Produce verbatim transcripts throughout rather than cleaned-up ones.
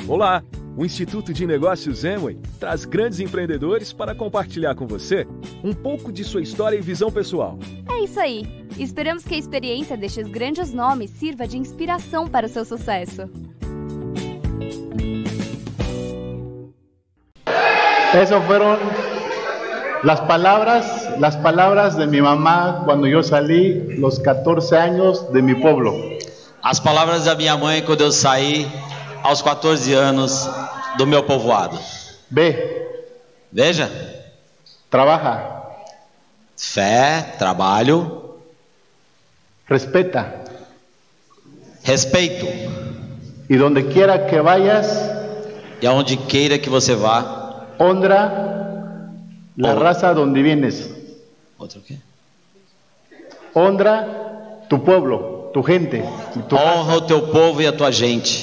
Olá! O Instituto de Negócios Amway traz grandes empreendedores para compartilhar com você um pouco de sua história e visão pessoal. É isso aí! Esperamos que a experiência destes grandes nomes sirva de inspiração para o seu sucesso. Esas fueron las palabras, las palabras de mi mamá cuando yo salí los catorce años de mi pueblo. As palavras da minha mãe quando eu saí aos quatorze anos do meu povoado. Ve, Veja, trabaja, fé, trabalho, respeta respeito. y donde quiera que vayas, E aonde queira que você vá, honra la Oh. raza donde vienes, outro quê? honra tu pueblo, tu gente, tu Honra o teu povo e a tua gente.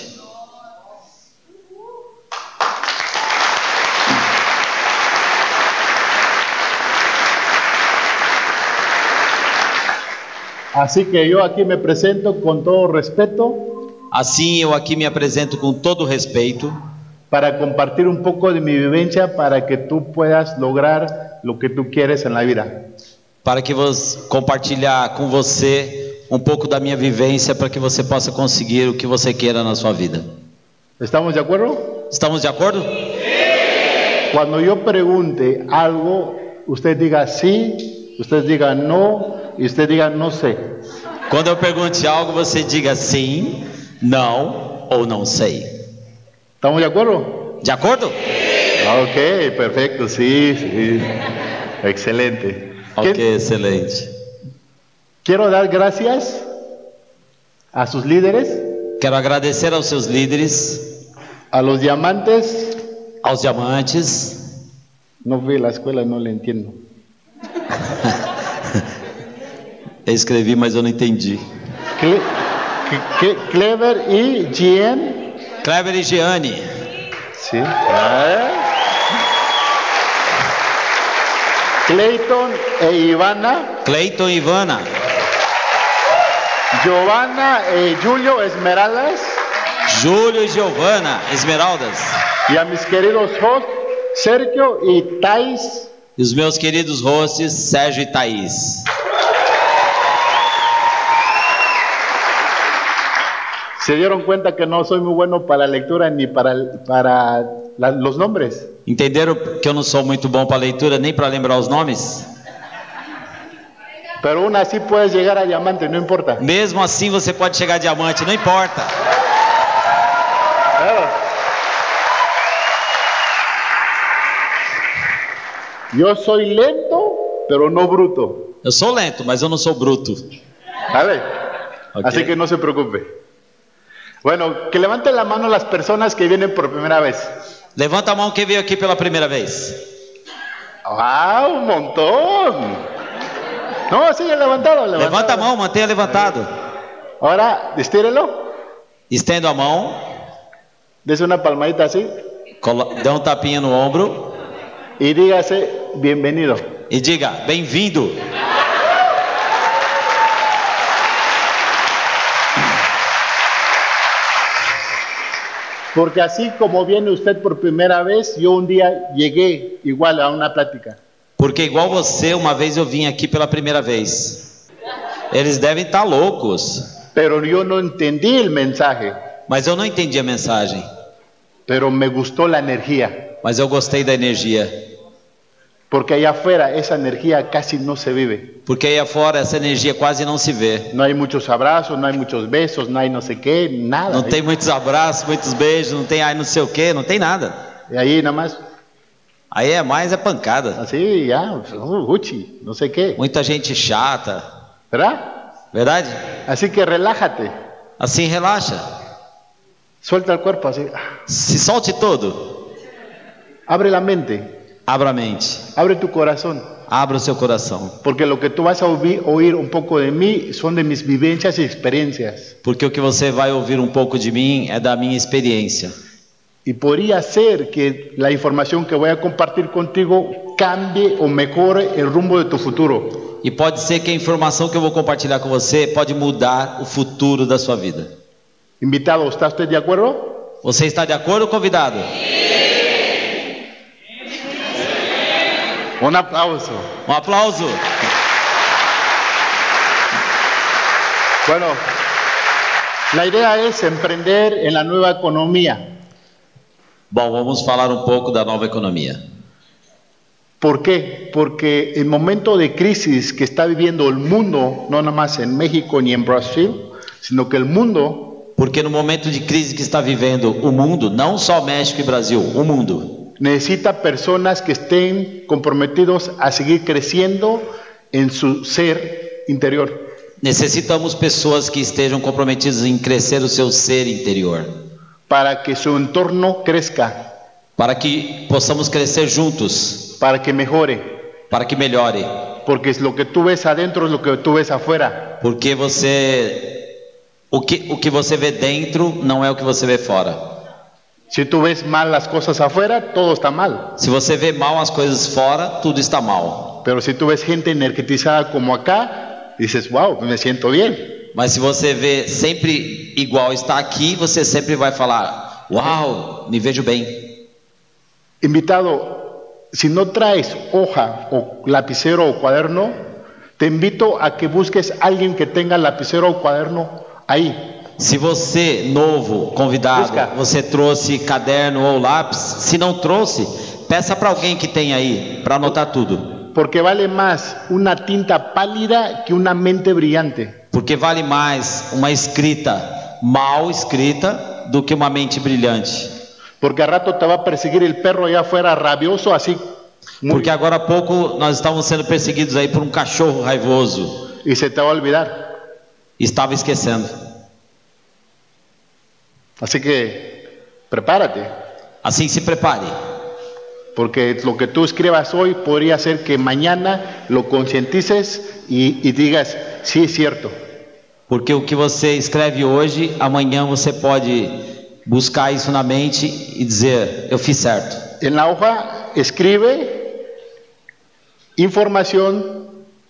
Así que yo aquí me presento con todo respeto Assim eu aqui me apresento com todo respeito para compartir un poco de mi vivencia para que tú puedas lograr lo que tú quieres en la vida. para que você compartilhar com você um pouco da minha vivência para que você possa conseguir o que você queira na sua vida. ¿Estamos de acuerdo? Estamos de acordo? Cuando yo pregunte algo, usted diga sí, usted diga no y usted diga no sé. Quando eu pergunte algo, você diga sim, não ou não sei. ¿Estamos de acuerdo? De acordo? Ok, perfecto, sí, sí. Excelente. Ok, ¿Qué- excelente. Quiero dar gracias a sus líderes, Quero agradecer aos seus líderes, a los diamantes. aos diamantes. No fui a la escuela, no le entiendo. Eu escrevi, mas eu não entendi. Cle- Cle- Clever y Jean. Kleber e Gianni, Sí. Ah. Clayton e Ivana. Cleiton e Ivana, Giovanna e Julio Esmeraldas. Júlio e Giovana, Esmeraldas. Y a mis queridos hosts, Sergio y Thais. E os meus queridos hosts, Sérgio e Thaís. Se dieron cuenta que no soy muy bueno para la lectura ni para, para la- los nombres. Entenderam que eu não sou muito bom para leitura nem para lembrar os nomes? Pero aún así puedes llegar a diamante, no importa. Mesmo assim você pode chegar a diamante, não importa. Yo soy lento, pero no bruto. Eu sou lento, mas eu não sou bruto. ¿Vale? Ok. Así que no se preocupe. Bueno, que levanten la mano las personas que vienen por primera vez. Levanta a mão quem veio aqui pela primeira vez. ¡Ah, un montón! No, sigue levantado, levantado. Levanta a mão, mantenha levantado. Ahora, estírelo. Estendo a mão, Dese una palmadita así. colo- dê um tapinha no ombro Y dígase, bienvenido. e diga, bem-vindo. Porque así como viene usted por primera vez, yo un día llegué igual a una plática. Porque igual você, uma vez eu vim aqui pela primeira vez. Eles devem estar loucos, Pero yo no entendí el mensaje. mas eu não entendi a mensagem. Pero me gustó la energía. Mas eu gostei da energia. Porque allá afuera esa energía casi no se vive. Porque aí afora essa energia quase não se vê. No hay muchos abrazos, no hay muchos besos, no hay no sé qué, nada. Não tem muitos abraços, muitos beijos, não tem ai não sei o que, não tem nada. Y ahí nada más, Aí é mais é pancada. así, ya, uh, uchi, no sé qué. Muita gente chata, ¿Verdad? verdade? Así que relájate. Assim relaxa. Suelta el cuerpo así. Se solte todo. Abre la mente. Abra a mente. Abre tu corazón. Abra o seu coração. Porque lo que tú vas a oír, oír un poco de mí son de mis vivencias y experiencias. Porque o que você vai ouvir um pouco de mim é da minha experiência. Y podría ser que la información que voy a compartir contigo cambie o mejore el rumbo de tu futuro. E pode ser que a informação que eu vou compartilhar com você pode mudar o futuro da sua vida. Invitado, ¿está usted de acuerdo? Você está de acordo, convidado? Un aplauso. Um aplauso. Bueno, la idea es emprender en la nueva economía. Bom, vamos falar um pouco da nova economia. ¿Por qué? Porque el momento de crisis que está viviendo el mundo, no nada más en México ni en Brasil, sino que el mundo Porque no momento de crise que está vivendo o mundo, não só México e Brasil, o mundo, necesita personas que estén comprometidos a seguir creciendo en su ser interior. necessitamos pessoas que estejam comprometidas em crescer o seu ser interior, Para que su entorno crezca, para que possamos crescer juntos, para que mejore. para que melhore, Porque es lo que tú ves adentro es lo que tú ves afuera. porque você o que o que você vê dentro não é o que você vê fora. Si tú ves mal las cosas afuera, todo está mal. Se você vê mal as coisas fora, tudo está mal. Pero si tú ves gente energetizada como acá, dices, wow, me siento bien. Mas se você vê sempre igual está aqui, você sempre vai falar: "Uau, me vejo bem". Invitado, si no traes hoja o lapicero o cuaderno, te invito a que busques a alguien que tenga lapicero o cuaderno ahí. Se você, novo, convidado, Busca. você trouxe caderno ou lápis, se não trouxe, peça para alguém que tem aí, para anotar tudo. Porque vale más una tinta pálida que una mente brillante. Porque vale mais uma escrita mal escrita do que uma mente brilhante. Porque a rato te va a perseguir el perro allá afuera rabioso, así, muy- Porque agora há pouco nós estávamos sendo perseguidos aí por um cachorro raivoso. y se te va a olvidar. E estava esquecendo. Así que prepárate, Assim, se prepare. porque lo que tú escribas hoy podría ser que mañana lo concientices y, y digas, sí, es cierto. Porque o que você escreve hoje, amanhã você pode buscar isso na mente e dizer: eu fiz certo. En la hoja escribe información,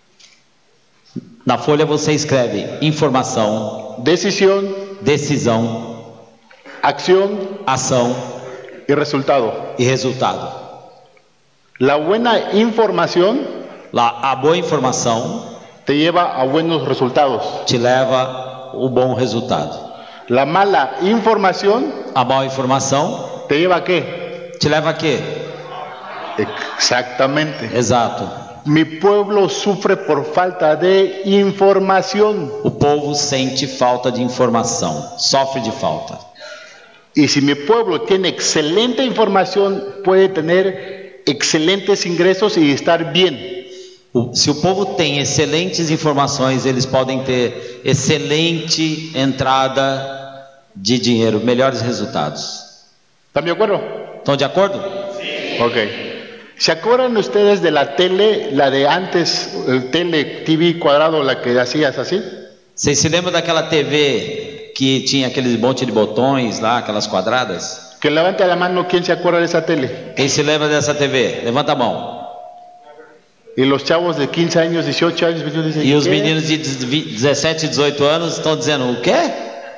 Na folha você escreve informação, decisión, decisão, acción ação y resultado. e resultado. La buena información Lá, a boa informação te lleva a buenos resultados. te leva o bom resultado. La mala información A má informação te lleva a qué? te leva a quê? Exactamente. Exato. Mi pueblo sufre por falta de información. O povo sente falta de informação, sofre de falta. Y si mi pueblo tiene excelente información, puede tener excelentes ingresos y estar bien. O- Se o povo tem excelentes informações, eles podem ter excelente entrada de dinheiro, melhores resultados. ¿Están de acuerdo? Estão de acordo? Ok. ¿Se acuerdan ustedes de la tele, la de antes, el tele T V cuadrado, la que hacías así? Vocês se lembram daquela T V que tinha aqueles monte de botões lá, aquelas quadradas? Que levante la mano quien se acuerda de esa tele. Quem se lembra dessa T V? Levanta a mão. Y los chavos de quince años, dieciocho años, veintiuno dicen, E os ¿qué? meninos de dezessete, dezoito anos estão dizendo: o quê?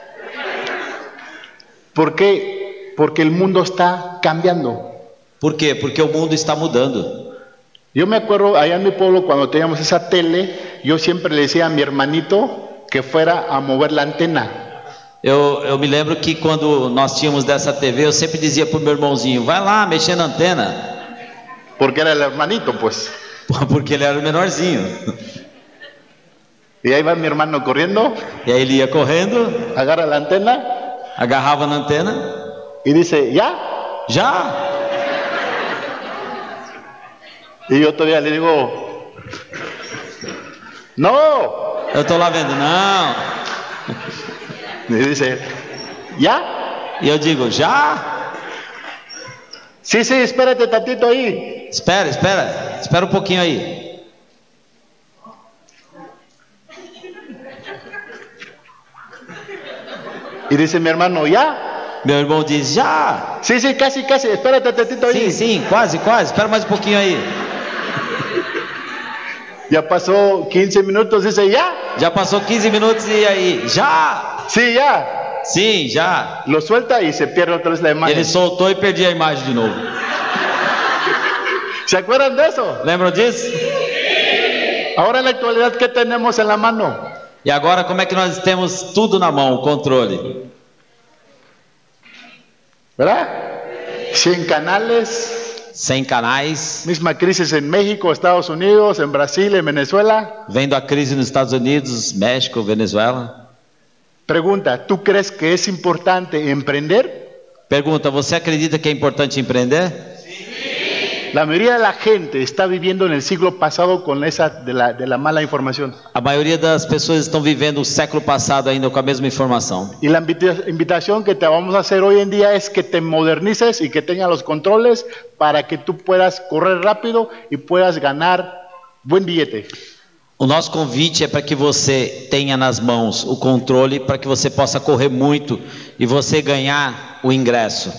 ¿Por qué? Porque el mundo está cambiando. Por quê? Porque o mundo está mudando. Yo me acuerdo allá en mi pueblo cuando teníamos esa tele, yo siempre le decía a mi hermanito que fuera a mover la antena. Eu, eu me lembro que quando nós tínhamos dessa T V, eu sempre dizia pro meu irmãozinho: vai lá, mexer na antena. Porque era el hermanito, pues. Porque ele era o menorzinho. Y ahí va mi hermano corriendo, E aí ele ia correndo, agarra la antena agarrava na antena. y dice, ¿ya? Já! Y yo todavía le digo, no. Eu tô lá vendo, não. Y dice, ¿ya? E eu digo: já? Sí, sí, espérate tantito ahí. Espera, espera, espera um pouquinho aí. Y dice mi hermano, ¿ya? Meu irmão diz: já! Sí, sí, casi, casi, espérate tantito ahí. Sim, sim, quase, quase, espera mais um pouquinho aí. Ya pasó quince minutos, dice, ¿ya? Já passou quinze minutos e aí? Já! Sí, ya. Sim, já. Lo suelta y se pierde otra vez la imagen. Ele soltou e perdi a imagem de novo. ¿Se acuerdan de eso? Lembram disso? Ahora en la actualidad, ¿qué tenemos en la mano? E agora como é que nós temos tudo na mão, o controle? ¿Verdad? cien canales. Sem canais. Misma crisis en México, Estados Unidos, en Brasil, en Venezuela. Vendo a crise nos Estados Unidos, México, Venezuela. Pregunta, ¿tú crees que es importante emprender? Pergunta, você acredita que é importante empreender? La mayoría de la gente está viviendo en el siglo pasado con esa de la, de la mala información. A maioria das pessoas estão vivendo o século passado ainda com a mesma informação. Y la invita- invitación que te vamos a hacer hoy en día es que te modernices y que tengas los controles para que tú puedas correr rápido y puedas ganar buen billete. O nosso convite é para que você tenha nas mãos o controle para que você possa correr muito e você ganhar o ingresso.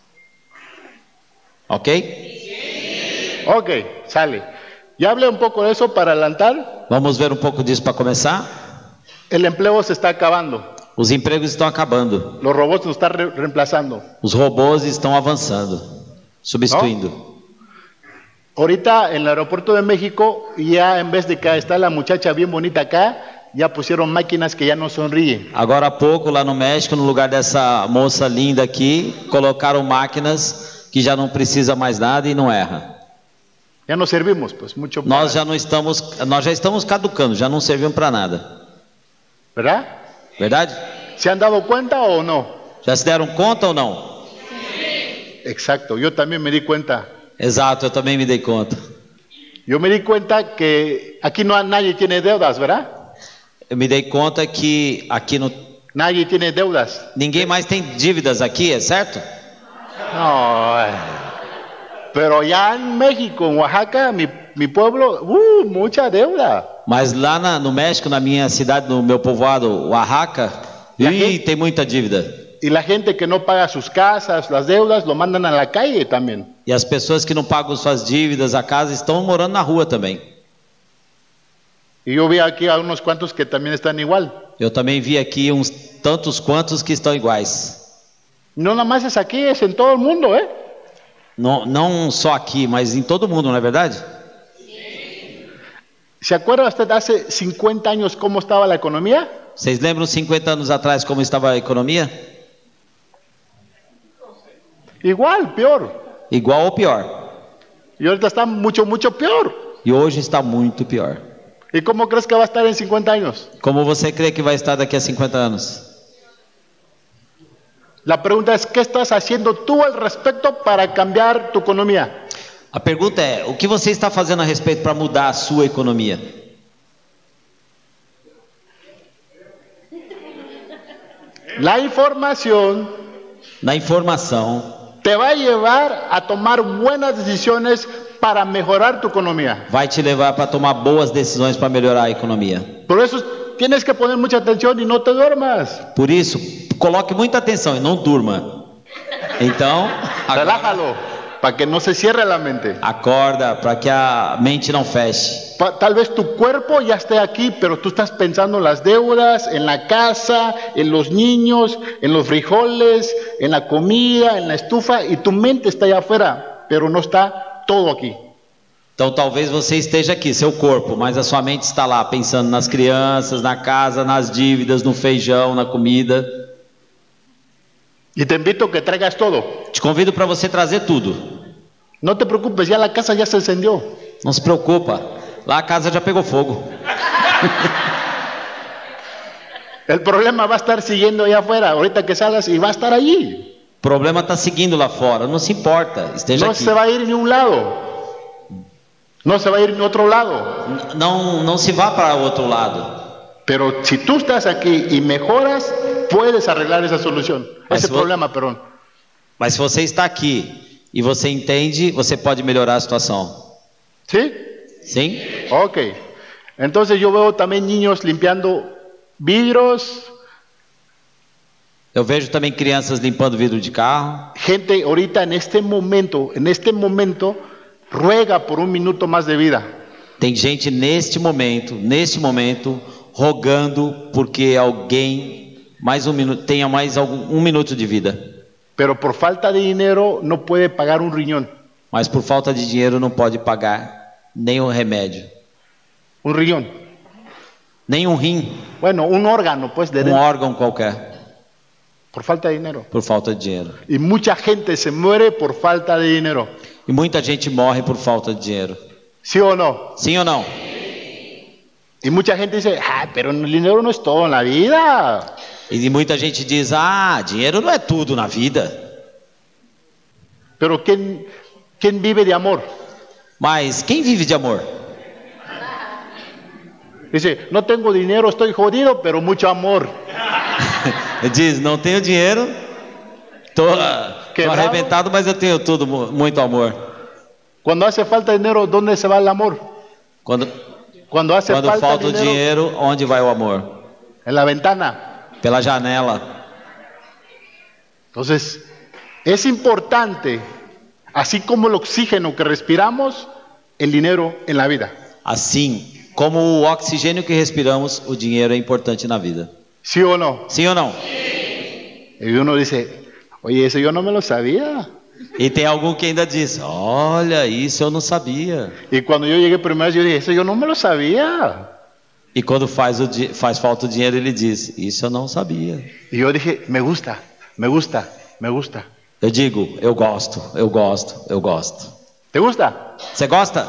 Ok? Ok, sale. Ya hablé un poco de eso para adelantar. Vamos ver um pouco disso para começar? El empleo se está acabando. Os empregos estão acabando. Los robots nos están re- reemplazando. Os robôs estão avançando, substituindo. Ahorita en el aeropuerto de México, ya en vez de que está la muchacha bien bonita acá, ya pusieron máquinas que ya no sonríen. Agora há pouco, lá no México, no lugar dessa moça linda aqui, colocaram máquinas que já não precisa mais nada e não erra. Ya no servimos, pues mucho Nós más, já não estamos, nós já estamos caducando, já não servimos para nada. ¿verdad? Verdade? ¿Se han dado cuenta o no? Já se deram conta ou não? Exacto, yo también me di cuenta. Exato, eu também me dei conta. Yo me di cuenta que aquí no nadie tiene deudas, ¿verdad? Eu me dei conta que aqui no Nadie tiene deudas. ninguém mais tem dívidas aqui, é certo? No, eh. Pero ya en México, en Oaxaca, mi, mi pueblo, uh, mucha deuda. Mas lá na, no México, na minha cidade, no meu povoado, Oaxaca, E a ih, gente- tem muita dívida. Y la gente que no paga sus casas, las deudas, lo mandan a la calle también. E as pessoas que não pagam suas dívidas, a casa, estão morando na rua também. Y yo vi aquí a unos cuantos que también están igual. Eu também vi aqui uns tantos quantos que estão iguais. No nada más es aquí, es en todo el mundo, ¿eh? Não, não só aqui, mas em todo mundo, não é verdade? ¿Se acuerda usted hace cincuenta años cómo estaba la economía? Vocês lembram cinquenta anos atrás como estava a economia? Igual, peor. Igual ou pior? Y ahorita está mucho, mucho peor. E hoje está muito pior. ¿Y cómo crees que va a estar en cincuenta años? Como você crê que vai estar daqui a cinquenta anos? La pregunta es, ¿qué estás haciendo tú al respecto para cambiar tu economía? A pergunta é, o que você está fazendo a respeito para mudar a sua economia? La información Na informação, te va a llevar a tomar buenas decisiones para mejorar tu economía. vai te levar para tomar boas decisões para melhorar a economia. Por eso tienes que poner mucha atención y no te duermas. Por isso, coloque muita atenção e não durma. Então, agora, Relájalo, para que no se cierre la mente. acorda para que a mente não feche. Pa- Tal vez tu cuerpo ya esté aquí, pero tú estás pensando en las deudas, en la casa, en los niños, en los frijoles, en la comida, en la estufa, y tu mente está allá afuera, pero no está todo aquí. Então talvez você esteja aqui, seu corpo, mas a sua mente está lá pensando nas crianças, na casa, nas dívidas, no feijão, na comida. Y te invito a que traigas todo. Te convido para você trazer tudo. No te preocupes, ya la casa ya se encendió. Não se preocupa, lá a casa já pegou fogo. El problema va a estar siguiendo allá afuera, ahorita que salgas, y va a estar allí. O problema está seguindo lá fora, não se importa, esteja No aqui. se va a ir ni un lado. No se va a ir ni otro lado. N- Não, não se vá para outro lado. Pero si tú estás aquí y mejoras, puedes arreglar esa solución. Mas Ese se vo- problema, perdón. Mas se você está aqui e você entende, você pode melhorar a situação. ¿Sí? Sim? Ok. Entonces yo veo también niños limpiando vidrios, Eu vejo também crianças limpando vidro de carro. gente ahorita en este momento, en este momento, ruega por un minuto más de vida. Tem gente neste momento, neste momento, rogando porque alguém mais um minuto, tenha mais algum, um minuto de vida. Pero por falta de dinero no puede pagar un riñón. Mas por falta de dinheiro não pode pagar nem um remédio, Un riñón. nem um rim, Bueno, un órgano, pues, de um órgão qualquer, por falta de dinero. por falta de dinheiro. Y mucha gente se muere por falta de dinero. E muita gente morre por falta de dinheiro. ¿Sí o no? Sim ou não? Y mucha gente dice, ah, pero el dinero no es todo en la vida. E muita gente diz, ah, dinheiro não é tudo na vida. Pero ¿quién, quién vive de amor? Mas quem vive de amor? Dice, no tengo dinero, estoy jodido, pero mucho amor. Diz, não tenho dinheiro, tô, tô Quebrado. arrebentado, mas eu tenho tudo, mu- muito amor. Cuando hace falta dinero, ¿dónde se va el amor? Quando, Cuando hace quando falta falta o dinero, dinheiro, onde vai o amor? en la ventana. Pela janela. Entonces, es importante, así como el oxígeno que respiramos, el dinero en la vida. Assim, como o oxigênio que respiramos, o dinheiro é importante na vida. ¿Sí o no? Sim ou não? Y uno dice, oye, eso yo no me lo sabía. E tem algum que ainda diz, olha, isso eu não sabia. Y cuando yo llegué primero, yo dije, eso yo no me lo sabía. E quando faz, o, di- faz falta o dinheiro, ele diz, isso eu não sabia. Y yo dije, me gusta, me gusta, me gusta. Eu digo, eu gosto, eu gosto, eu gosto. ¿Te gusta? Você gosta?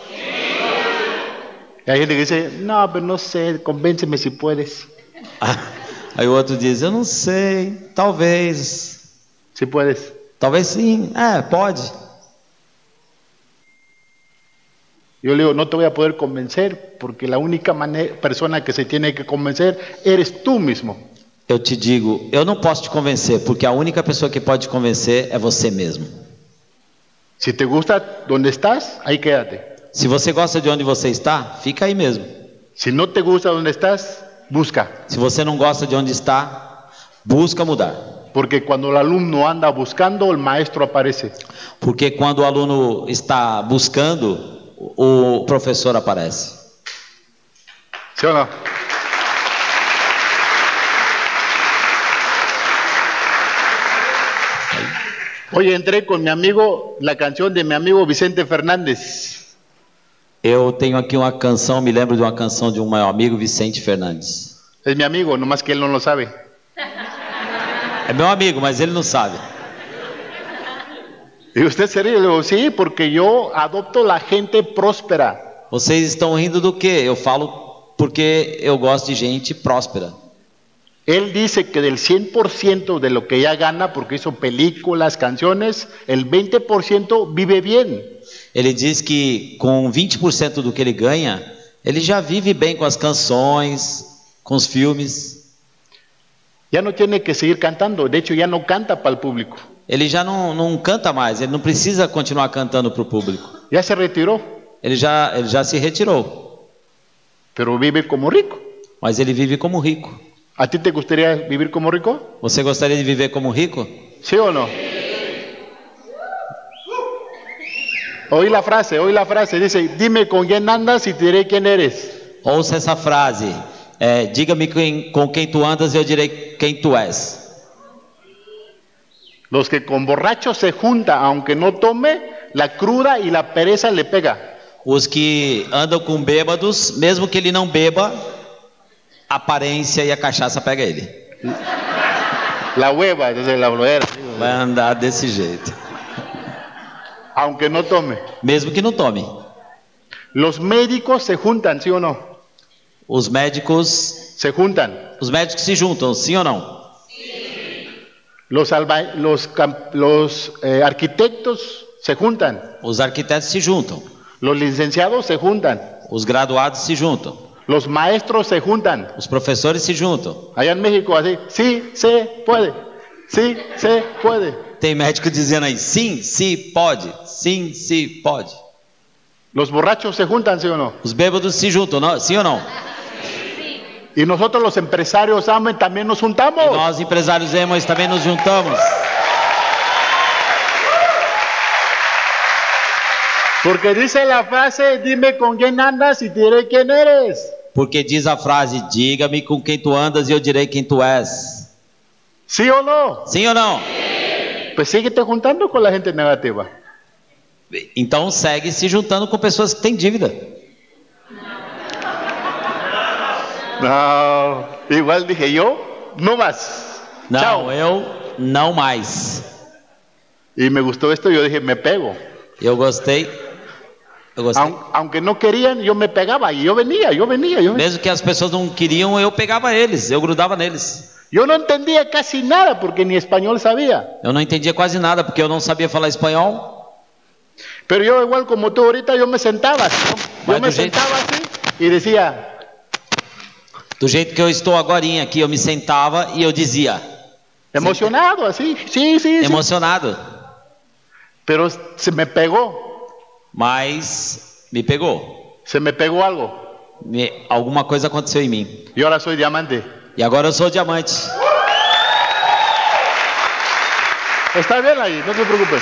Y hay gente que dice, no, pero no sé, convénceme si puedes. Aí o outro diz, eu não sei, talvez. Si puedes. Talvez sim, é, pode. Yo le digo, no te voy a poder convencer, porque la única mane- persona que se tiene que convencer eres tú mismo. Eu te digo, eu não posso te convencer, porque a única pessoa que pode te convencer é você mesmo. Si te gusta donde estás, ahí quédate. Se você gosta de onde você está, fica aí mesmo. Si no te gusta donde estás, busca. Se você não gosta de onde está, busca mudar. Porque cuando el alumno anda buscando, el maestro aparece. Porque quando o aluno está buscando, o professor aparece. ¿Sí o no? Hoy entré con mi amigo, la canción de mi amigo Vicente Fernández. Eu tenho aqui uma canção, me lembro de uma canção de um meu amigo, Vicente Fernandes. Es mi amigo, nomás que él no lo sabe. É meu amigo, mas ele não sabe. Y usted se ríe, le digo, sí, porque yo adopto la gente próspera. Vocês estão rindo do quê? Eu falo porque eu gosto de gente próspera. Él dice que del cien por ciento de lo que ya gana, porque hizo películas, canciones, el veinte por ciento vive bien. Ele diz que com vinte por cento do que ele ganha, ele já vive bem com as canções, com os filmes. Ya no tiene que seguir cantando, de hecho ya no canta para el público. Ele já não, não canta mais, ele não precisa continuar cantando para o público. Ya se retiró, Ele já, ele já se retirou, pero vive como rico. mas ele vive como rico. ¿A ti te gustaría vivir como rico? Você gostaria de viver como rico? ¿Sí o no? Oí la frase, oí la frase, dice, dime con quién andas y te diré quién eres. Ouça essa frase, é, diga-me quem, com quem tu andas e eu direi quem tu és. Los que con borrachos se junta, aunque no tome, la cruda y la pereza le pega. Os que andam com bêbados, mesmo que ele não beba, a aparência e a cachaça pega ele. La hueva, entonces la flojera. Vai andar desse jeito, Aunque no tome. mesmo que não tome. Los médicos se juntan, ¿sí o no? Os médicos, Se juntan. os médicos se juntam, sim ou não? Los, alba- los, cam- los eh, arquitectos se juntan. Os arquitetos se juntam, Los licenciados se juntan. os graduados se juntam, Los maestros se juntan. os professores se juntam. Allá en México así, sí se puede. Sí se puede. Tem médico dizendo aí, sim, se pode, sim, se pode. Los borrachos se juntan, ¿sí o no? Os bêbados se juntam, não, sim ou não? Y nosotros los empresarios amen, también nos juntamos. Nós empresários emos também nos juntamos. Porque dice la frase, dime con quién andas y te diré quién eres. Porque diz a frase, diga-me com quem tu andas e eu direi quem tu és. ¿Sí o no? Sim ou não? Pues síguete juntando con la gente negativa. Então segue se juntando com pessoas que têm dívida. No, igual dije yo, no más. Não, Chao. eu não mais. Y me gustó esto, yo dije, me pego. Eu gostei. Eu gostei. Aun- aunque no querían, yo me pegaba y yo venía, yo venía, yo venía. Mesmo que as pessoas não queriam, eu pegava eles, eu grudava neles. Yo no entendía casi nada porque ni español sabía. Eu não entendia quase nada porque eu não sabia falar espanhol. Pero yo igual como tú ahorita, yo me sentaba así, ¿no? Yo Mas me do jeito- sentaba así y decía, Do jeito que eu estou agorinha aqui, eu me sentava e eu dizia, emocionado así, sí, sí, sí. emocionado, Pero se me pegó, mas me pegou. se me pegó algo. Me- alguma coisa aconteceu em mim. Y ahora soy diamante. E agora eu sou diamante. Está bien ahí, no se preocupen.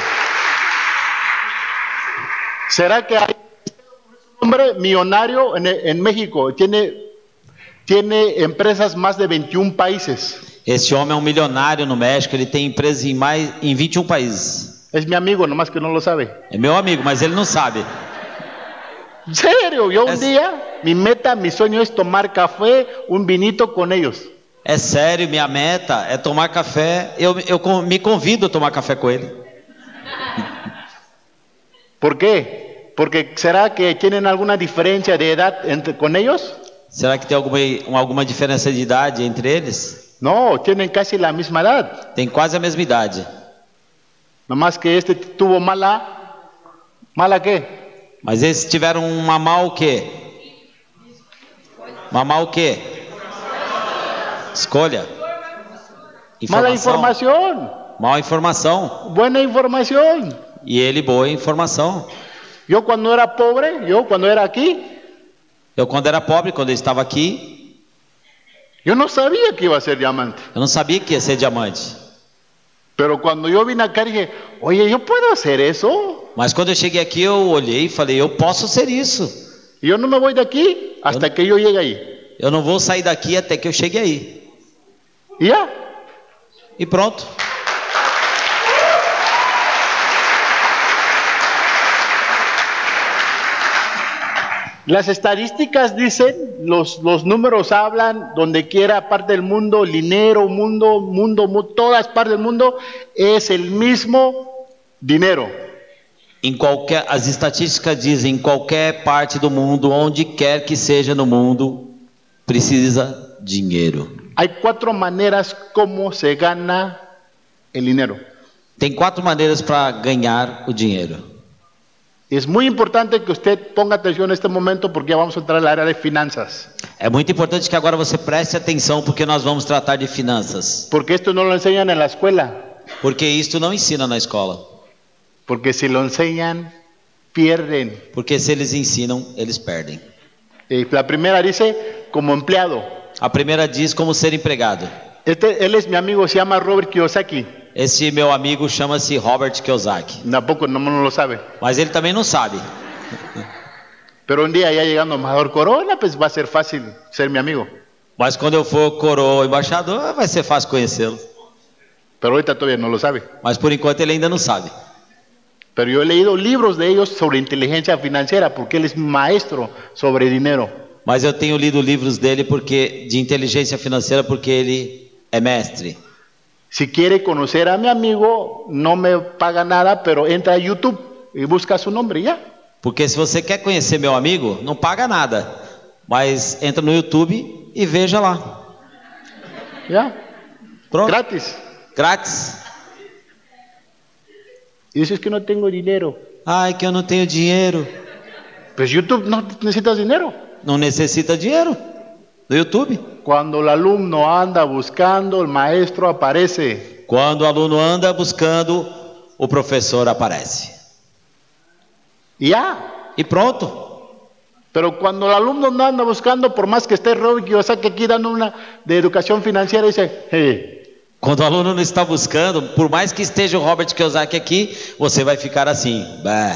¿Será que hay un hombre millonario en, en México? Tiene, tiene empresas más de veintiún países. Esse homem é um milionário no México, ele tem empresas em, mais, em vinte e um países. Es mi amigo, nomás que no lo sabe. É meu amigo, mas ele não sabe. En serio, yo un Es- día, mi meta, mi sueño es tomar café, un vinito con ellos. É sério, minha meta é tomar café. Eu, eu con- me convido a tomar café com ele. ¿Por qué? Porque ¿será que tienen alguna diferencia de edad entre, con ellos? Será que tem alguma, um- alguma diferença de idade entre eles? No, tienen casi la misma edad. Tem quase a mesma idade. Nomás que este tuvo mala, ¿mala qué? Mas eles tiveram um mamar o quê? Mamar o quê? Escolha. Mala información, Mal informação. buena información. E ele, boa informação. Yo cuando era pobre, yo cuando era aquí, Eu, quando era pobre, quando eu estava aqui, yo no sabía que iba a ser diamante. eu não sabia que ia ser diamante. Pero cuando yo vine acá dije, oye, ¿yo puedo hacer eso? Mas quando eu cheguei aqui, eu olhei e falei, eu posso ser isso. Y yo no me voy de aquí hasta Yo- que yo llegue ahí. Eu não vou sair daqui até que eu chegue aí. Y ya. E pronto. Las estadísticas dicen, los, los números hablan, donde quiera parte del mundo, dinero, mundo, mundo, mu- todas partes del mundo, es el mismo dinero. Em qualquer, as estatísticas dizem, em qualquer parte do mundo, onde quer que seja no mundo, precisa dinheiro. Hay cuatro maneras como se gana el dinero. Tem quatro maneiras para ganhar o dinheiro. Es muy importante que usted ponga atención en este momento porque ya vamos a entrar al área de finanzas. É muito importante que agora você preste atenção, porque nós vamos tratar de finanças. Porque esto no lo enseñan en la escuela. Porque isto não ensina na escola. Porque si lo enseñan, pierden. Porque se eles ensinam, eles perdem. Eh, la primera dice, como empleado. A primeira diz como ser empregado. Este, él es mi amigo, se llama Robert Kiyosaki. Esse meu amigo chama-se Robert Kiyosaki. Tampoco no, no lo sabe. Mas ele também não sabe. Pero un día ya llegando embajador Corona, pues va a ser fácil ser mi amigo. Mas quando eu for coroa embaixador, vai ser fácil conhecê-lo. Pero ahorita todavía no lo sabe. Mas por enquanto ele ainda não sabe. Pero yo he leído libros de ellos sobre inteligencia financiera porque él es maestro sobre dinero. Mas eu tenho lido livros dele porque de inteligência financeira porque ele é mestre. Si quiere conocer a mi amigo, no me paga nada, pero entra a YouTube y busca su nombre y ya. Porque se você quer conhecer meu amigo, não paga nada. Mas entra no YouTube e veja lá. Ya, Pronto. gratis. Grátis. Y dices que no tengo dinero. Ai, que eu não tenho dinheiro. Pues YouTube no necesitas dinero. Não necessita dinheiro. No YouTube. Cuando el alumno anda buscando, el maestro aparece. Quando o aluno anda buscando, o professor aparece. Y ya. E pronto. Pero cuando el alumno no anda buscando, por más que esté Robert Kiyosaki aquí dando una de educación financiera, dice, hey, Quando o aluno não está buscando, por mais que esteja o Robert Kiyosaki aqui, você vai ficar assim. Bah.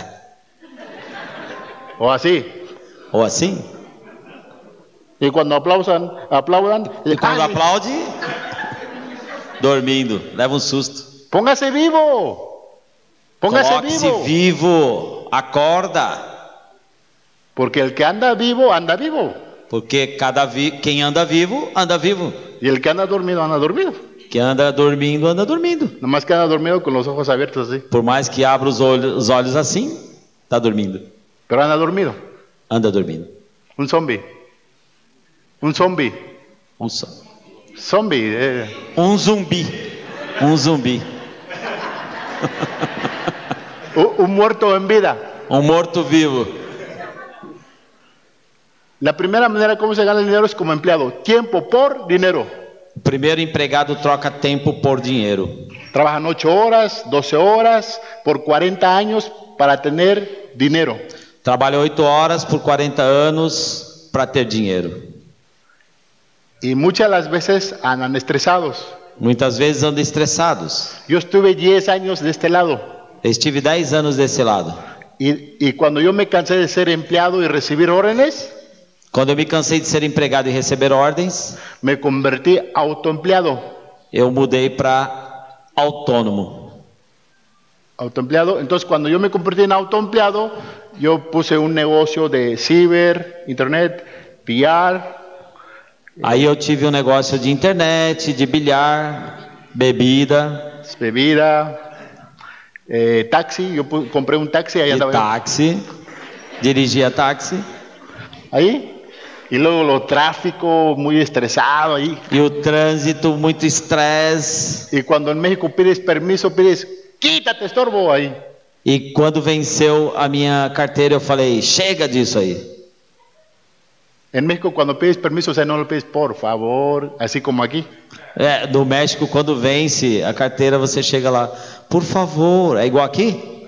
o así. Ou assim. Y cuando aplaudan, aplaudan, E quando "Ay, aplaude, Dormindo. Leva um susto. Póngase vivo. Póngase Coloque-se vivo. vivo. Acorda. Porque el que anda vivo, anda vivo. Porque cada vi... quem anda vivo, anda vivo. Y el que anda dormido, anda dormido. Quem anda dormindo, anda dormindo. Nomás que anda dormido con los ojos abiertos así. Por mais que abra os olhos, os olhos assim, está dormindo. Pero anda dormido. Anda dormindo. Un zombie. Un zombie. Um, só. Zombie. eh. um zumbi. Um zumbi. Un, un muerto en vida. Um morto-vivo. La primera manera como se gana el dinero es como empleado. Tiempo por dinero. O primeiro empregado troca tempo por dinheiro. Trabajan ocho horas, doce horas, por cuarenta años para tener dinero. Trabalha oito horas por quarenta anos para ter dinheiro. Y muchas las veces andan estresados. Muitas vezes andam estressados. Yo estuve diez años de este lado. Eu estive dez anos desse lado. Y, y cuando yo me cansé de ser empleado y recibir órdenes, Quando eu me cansei de ser empregado e receber ordens, me convertí autoempleado. eu mudei para autônomo. Autoempleado. Entonces, cuando yo me convertí en autoempleado, yo puse un negocio de ciber, internet, P R. Aí eu tive um negócio de internet, de bilhar, bebida, Bebida, eh, taxi. Yo pu- compré un taxi, ahí e andaba yo. táxi. Dirigia táxi. Ahí. Y luego lo tráfico, muy estresado ahí. E o trânsito, muito estresse. Y cuando en México pides permiso, pides, quítate estorbo ahí. E quando venceu a minha carteira, eu falei, chega disso aí. En México cuando pides permiso, o sea, no lo pides por favor, así como aquí. É, no México, quando vence a carteira, você chega lá, por favor, é igual aqui?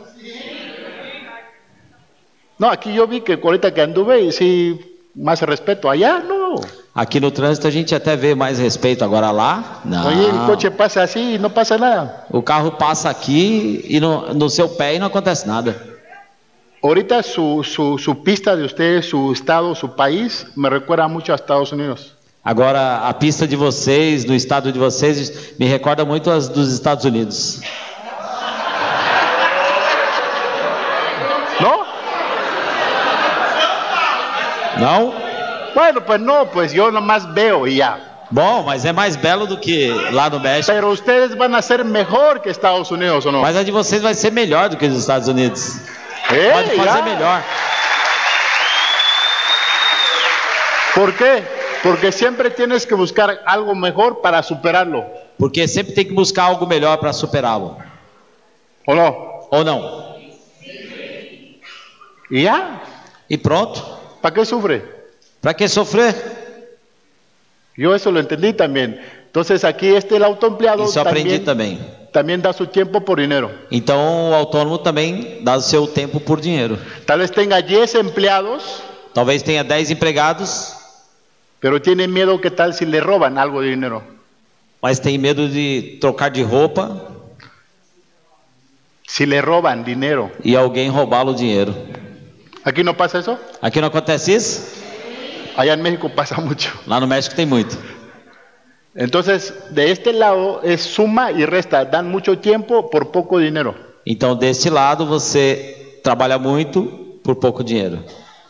No, aquí yo vi que ahorita que anduve, sí, más respeto. Allá no. Aqui no trânsito a gente até vê mais respeito, agora lá, não. Oye, el coche pasa así y no pasa nada. O carro passa aqui e no, no seu pé e não acontece nada. Ahorita su, su, su pista de usted, su estado, su país, me recuerda mucho a Estados Unidos. Agora, a pista de vocês, no estado de vocês, me recorda muito as dos Estados Unidos. ¿No? Não? Bueno, pues no, pues yo nomás veo y ya. Bom, mas é mais belo do que lá no México. Pero ustedes van a ser mejor que Estados Unidos, ¿o no? Mas a de vocês vai ser melhor do que a dos Estados Unidos. Eh, Pode fazer ya. melhor. ¿Por qué? Porque siempre tienes que buscar algo mejor para superarlo, Porque sempre tem que buscar algo melhor para superá-lo. ¿o no? Ou não? Y ya. E pronto. ¿Para qué sufre? Para que sofrer? Yo eso lo entendí también. Entonces aquí este el autoempleado Isso eu aprendi también, também. también da su tiempo por dinero. Então o autônomo também dá o seu tempo por dinheiro. Tal vez tenga diez empleados, Talvez tenha dez empregados, pero tiene miedo que tal si le roban algo de dinero. mas tem medo de trocar de roupa Si le roban dinero. e alguém roubá-lo o dinheiro. ¿Aquí no pasa eso? Aqui não acontece isso? Allá en México pasa mucho. Lá no México tem muito. Entonces, de este lado es suma y resta. Dan mucho tiempo por poco dinero. Então deste lado você trabalha muito por pouco dinheiro.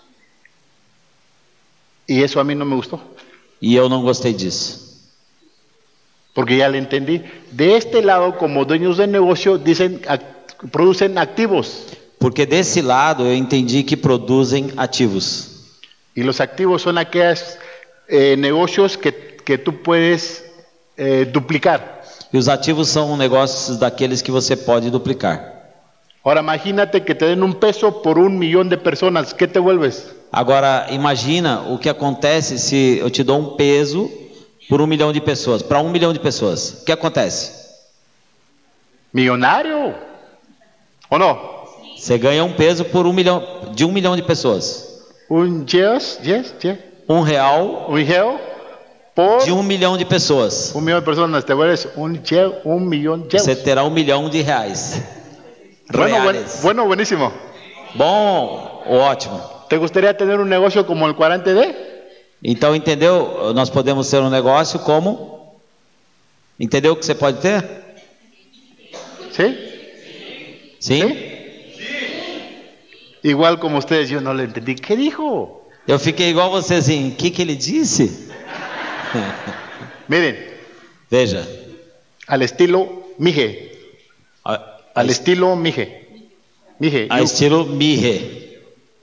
Y eso a mí no me gustó. E eu não gostei disso. Porque ya le entendí. De este lado, como dueños de negocio, dicen, ac- producen activos. Porque desse lado eu entendi que produzem ativos. Y los activos son aquellos eh, negocios que, que tú puedes eh, duplicar. E os ativos são negócios daqueles que você pode duplicar. Ahora imagínate que te den un peso por un millón de personas. ¿Qué te vuelves? Agora imagina o que acontece se eu te dou um peso por um milhão de pessoas, para um milhão de pessoas. O que acontece? Millonario. ¿O no? Você ganha um peso por um milhão, de um milhão de pessoas. Un yes, yes, yes. Um real Un geo por de um milhão de pessoas. un millón de personas. Te vuelves un, ye- un millón de Você terá um milhão de reais. Bueno, buen- Reales. bueno, buenísimo. Bom, ótimo. ¿Te gustaría tener un negocio como el cuarenta D? Então, entendeu? Nós podemos ter um negócio como Entendeu o que você pode ter? ¿Sí? Sim? ¿Sí? Igual como ustedes, yo no le entendí. ¿Qué dijo? Eu fiquei igual você assim, o que, que ele disse? Miren, Veja, al estilo Mije, a, a, al estilo Mije. Mije, a yo- estilo Mihe.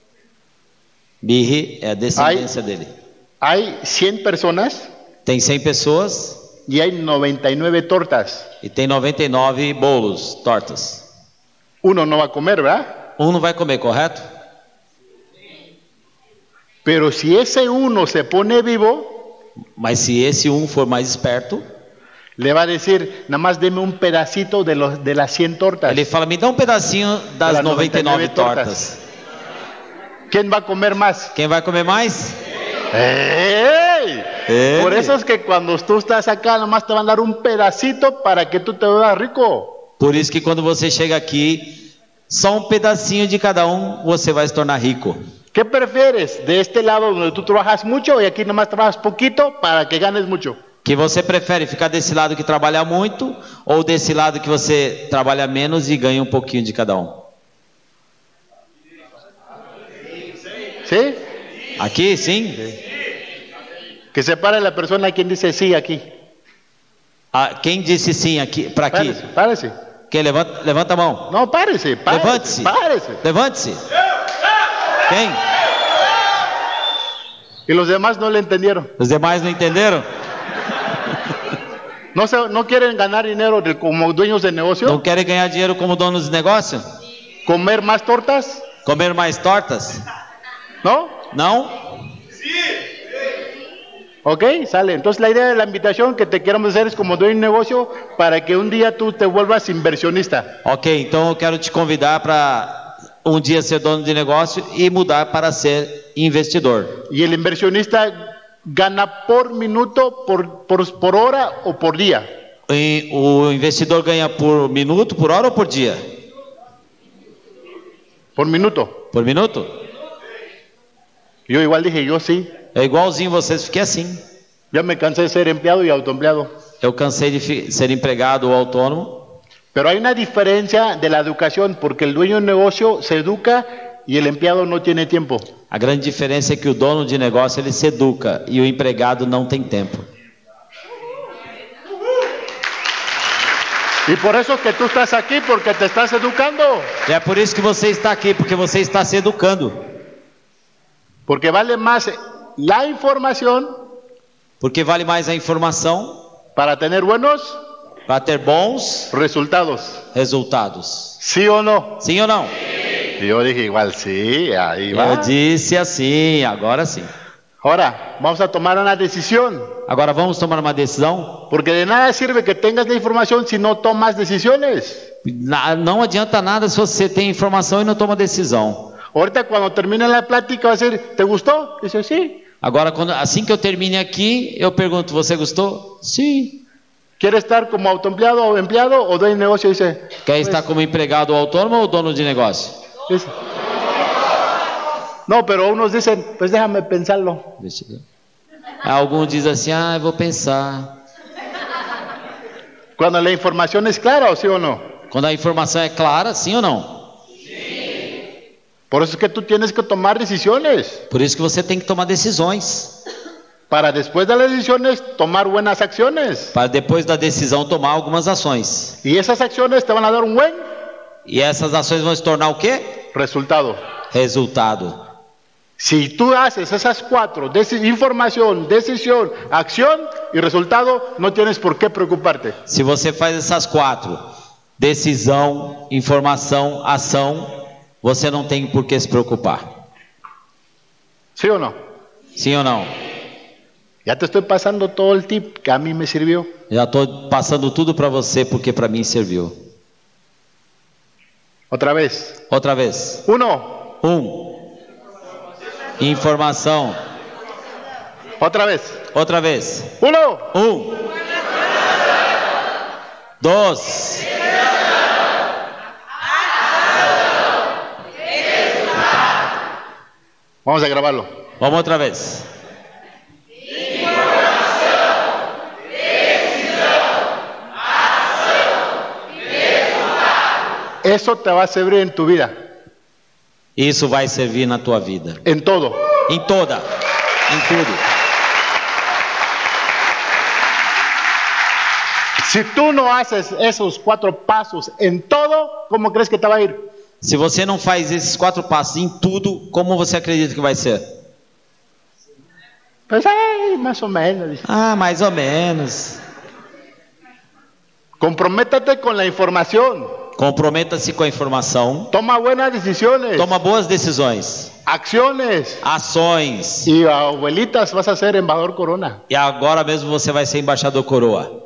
Mihe é a descendência dele. hay cien personas Tem cem pessoas y hay noventa y nueve tortas. e tem noventa e nove bolos, tortas. Uno no va a comer, ¿verdad? Um não vai comer, correto? Pero si ese uno se pone vivo, Mas se esse um for mais esperto, le va a decir, nada más deme un pedacito de, los, de las cien tortas. ele fala, me dá um pedacinho das Das noventa e nove noventa e nove tortas. ¿Quién va a comer más? Quem vai comer mais? ¡Ey! ¡Ey! Por eso es que cuando tú estás acá, nada más te van a dar un pedacito para que tú te veas rico. Por isso que quando você chega aqui, só um pedacinho de cada um, você vai se tornar rico. ¿Qué prefieres? ¿De este lado donde tú trabajas mucho y aquí nada más trabajas poquito para que ganes mucho? Que você prefere ficar desse lado que trabalha muito ou desse lado que você trabalha menos e ganha um pouquinho de cada um? ¿Sí? Aqui, sim? Que se pare la persona quien dice sí aquí. Ah, quem disse sim aqui, para aqui? Párese, párese. Quem levanta, levanta a mão. No, párese, párese. Levante-se. Párese. Levante-se. Quem? Y los demás no le entendieron. Os demais não entenderam? ¿No, se, no quieren ganar dinero de- como dueños de negocio? Não querem ganhar dinheiro como donos de negócio? ¿Comer más tortas? Comer mais tortas? ¿No? Não? Ok, sale. Entonces la idea de la invitación que te queremos hacer es como dueño de negocio para que un día tú te vuelvas inversionista. Ok, então eu quero te convidar para um dia ser dono de negócio e mudar para ser investidor. Y el inversionista gana por minuto, por, por, por hora o por día. E o investidor ganha por minuto, por hora ou por dia? Por minuto. Por minuto? Yo igual dije, yo sí. É igualzinho vocês, fiquei assim. Ya me cansé de ser empleado y autoempleado. Eu cansei de fi- ser empregado ou autônomo. Pero hay una diferencia de la educación, porque el dueño de negocio se educa y el empleado no tiene tiempo. A grande diferença é que o dono de negócio ele se educa e o empregado não tem tempo. Y por eso que tú estás aquí, porque te estás educando. E é por isso que você está aqui, porque você está se educando. Porque vale más la información Porque vale mais a informação para tener buenos para ter bons resultados. resultados. ¿Sí o no? Sim ou não? Y yo dije igual, sí, ahí va. Eu disse assim, agora sim. Ahora, vamos a tomar una decisión. Agora vamos tomar uma decisão? Porque de nada sirve que tengas la información si no tomas decisiones. Na- Não adianta nada se você tem informação e não toma decisão. Ahorita cuando termine la plática va a decir, ¿te gustó? Dice, sí. Agora, quando, assim que eu termine aqui, eu pergunto, você gostou? Sim. ¿Quiere estar como autoempleado o empleado o dueño de negocio? Dice, Quer estar como empregado ou autônomo ou dono de negócio? dice. No, pero unos dicen, pues déjame pensarlo. Deixa eu ver. Alguns dizem assim, ah, eu vou pensar. Cuando la información es clara, ¿o sí o no? Quando a informação é clara, sim ou não? Por eso es que tú tienes que tomar decisiones. Por isso que você tem que tomar decisões. Para después de las decisiones, tomar buenas acciones. Para depois da decisão tomar algumas ações. Y esas acciones te van a dar un buen E essas ações vão se tornar o quê? resultado. Resultado. Si tú haces esas cuatro, deci- información, decisión, acción y resultado, no tienes por qué preocuparte. Se você faz essas quatro, decisão, informação, ação, você não tem por que se preocupar. ¿Sí o no? Sim ou não? Ya te estoy pasando todo el tip que a mí me sirvió. Já estou passando tudo para você porque para mim serviu. Otra vez. Outra vez. Uno. Um. Informação. Otra vez. Outra vez. Uno. Um. Dois. Vamos a grabarlo. Vamos outra vez. Eso te va a servir en tu vida, Isso vai servir na tua vida. en todo. Em toda. Em tudo. Si tú no haces esos cuatro pasos en todo, ¿cómo crees que te va a ir? Se você não faz esses quatro passos em tudo, como você acredita que vai ser? Pues, ay, más o menos. Ah, mais ou menos. Comprométate con la información. Comprometa-se com a informação. Toma buenas decisiones, Toma boas decisões. acciones. Ações. Y abuelitas, vas a ser embajador Corona. E agora mesmo você vai ser embaixador coroa.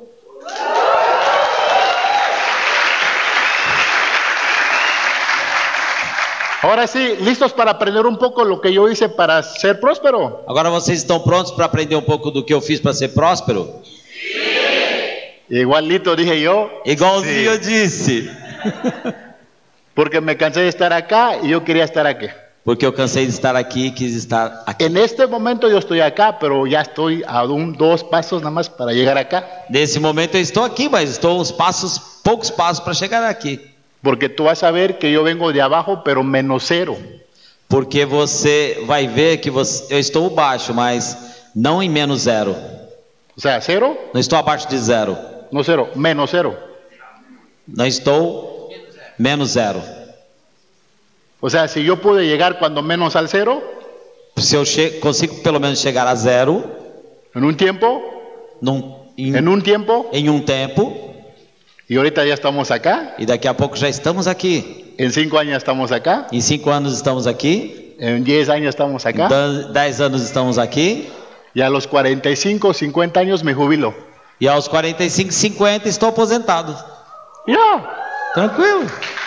Ahora sí, listos para aprender un poco lo que yo hice para ser próspero. Agora vocês estão prontos para aprender um pouco do que eu fiz para ser próspero? Igualito dije yo, Igualzinho Sí. eu disse. porque me cansé de estar acá y yo quería estar aquí. Porque eu cansei de estar aqui e quis estar aqui. En este momento yo estoy acá, pero ya estoy a un, dos pasos nada más para llegar acá. Nesse momento eu estou aqui, mas estou uns passos, poucos passos para chegar aqui. Porque tú vas a ver que yo vengo de abajo, pero menos cero. Porque você vai ver que você, eu estou baixo, mas não em menos zero. O sea, cero, Não estou abaixo de zero. no cero, menos cero. Não estou menos zero. O sea, si yo pude llegar cuando menos al cero, Se eu che- consigo pelo menos chegar a zero en un tiempo, num, em, en un tiempo, em um tempo, y ahorita ya estamos acá, e daqui a pouco já estamos aqui. en cinco años estamos acá, Em cinco anos estamos aqui. en diez años estamos Em acá, dan- dez anos estamos aqui. y a los cuarenta y cinco, cincuenta años me jubilo. E aos quarenta e cinco, cinquenta estou aposentado. Ya. Tranquilo.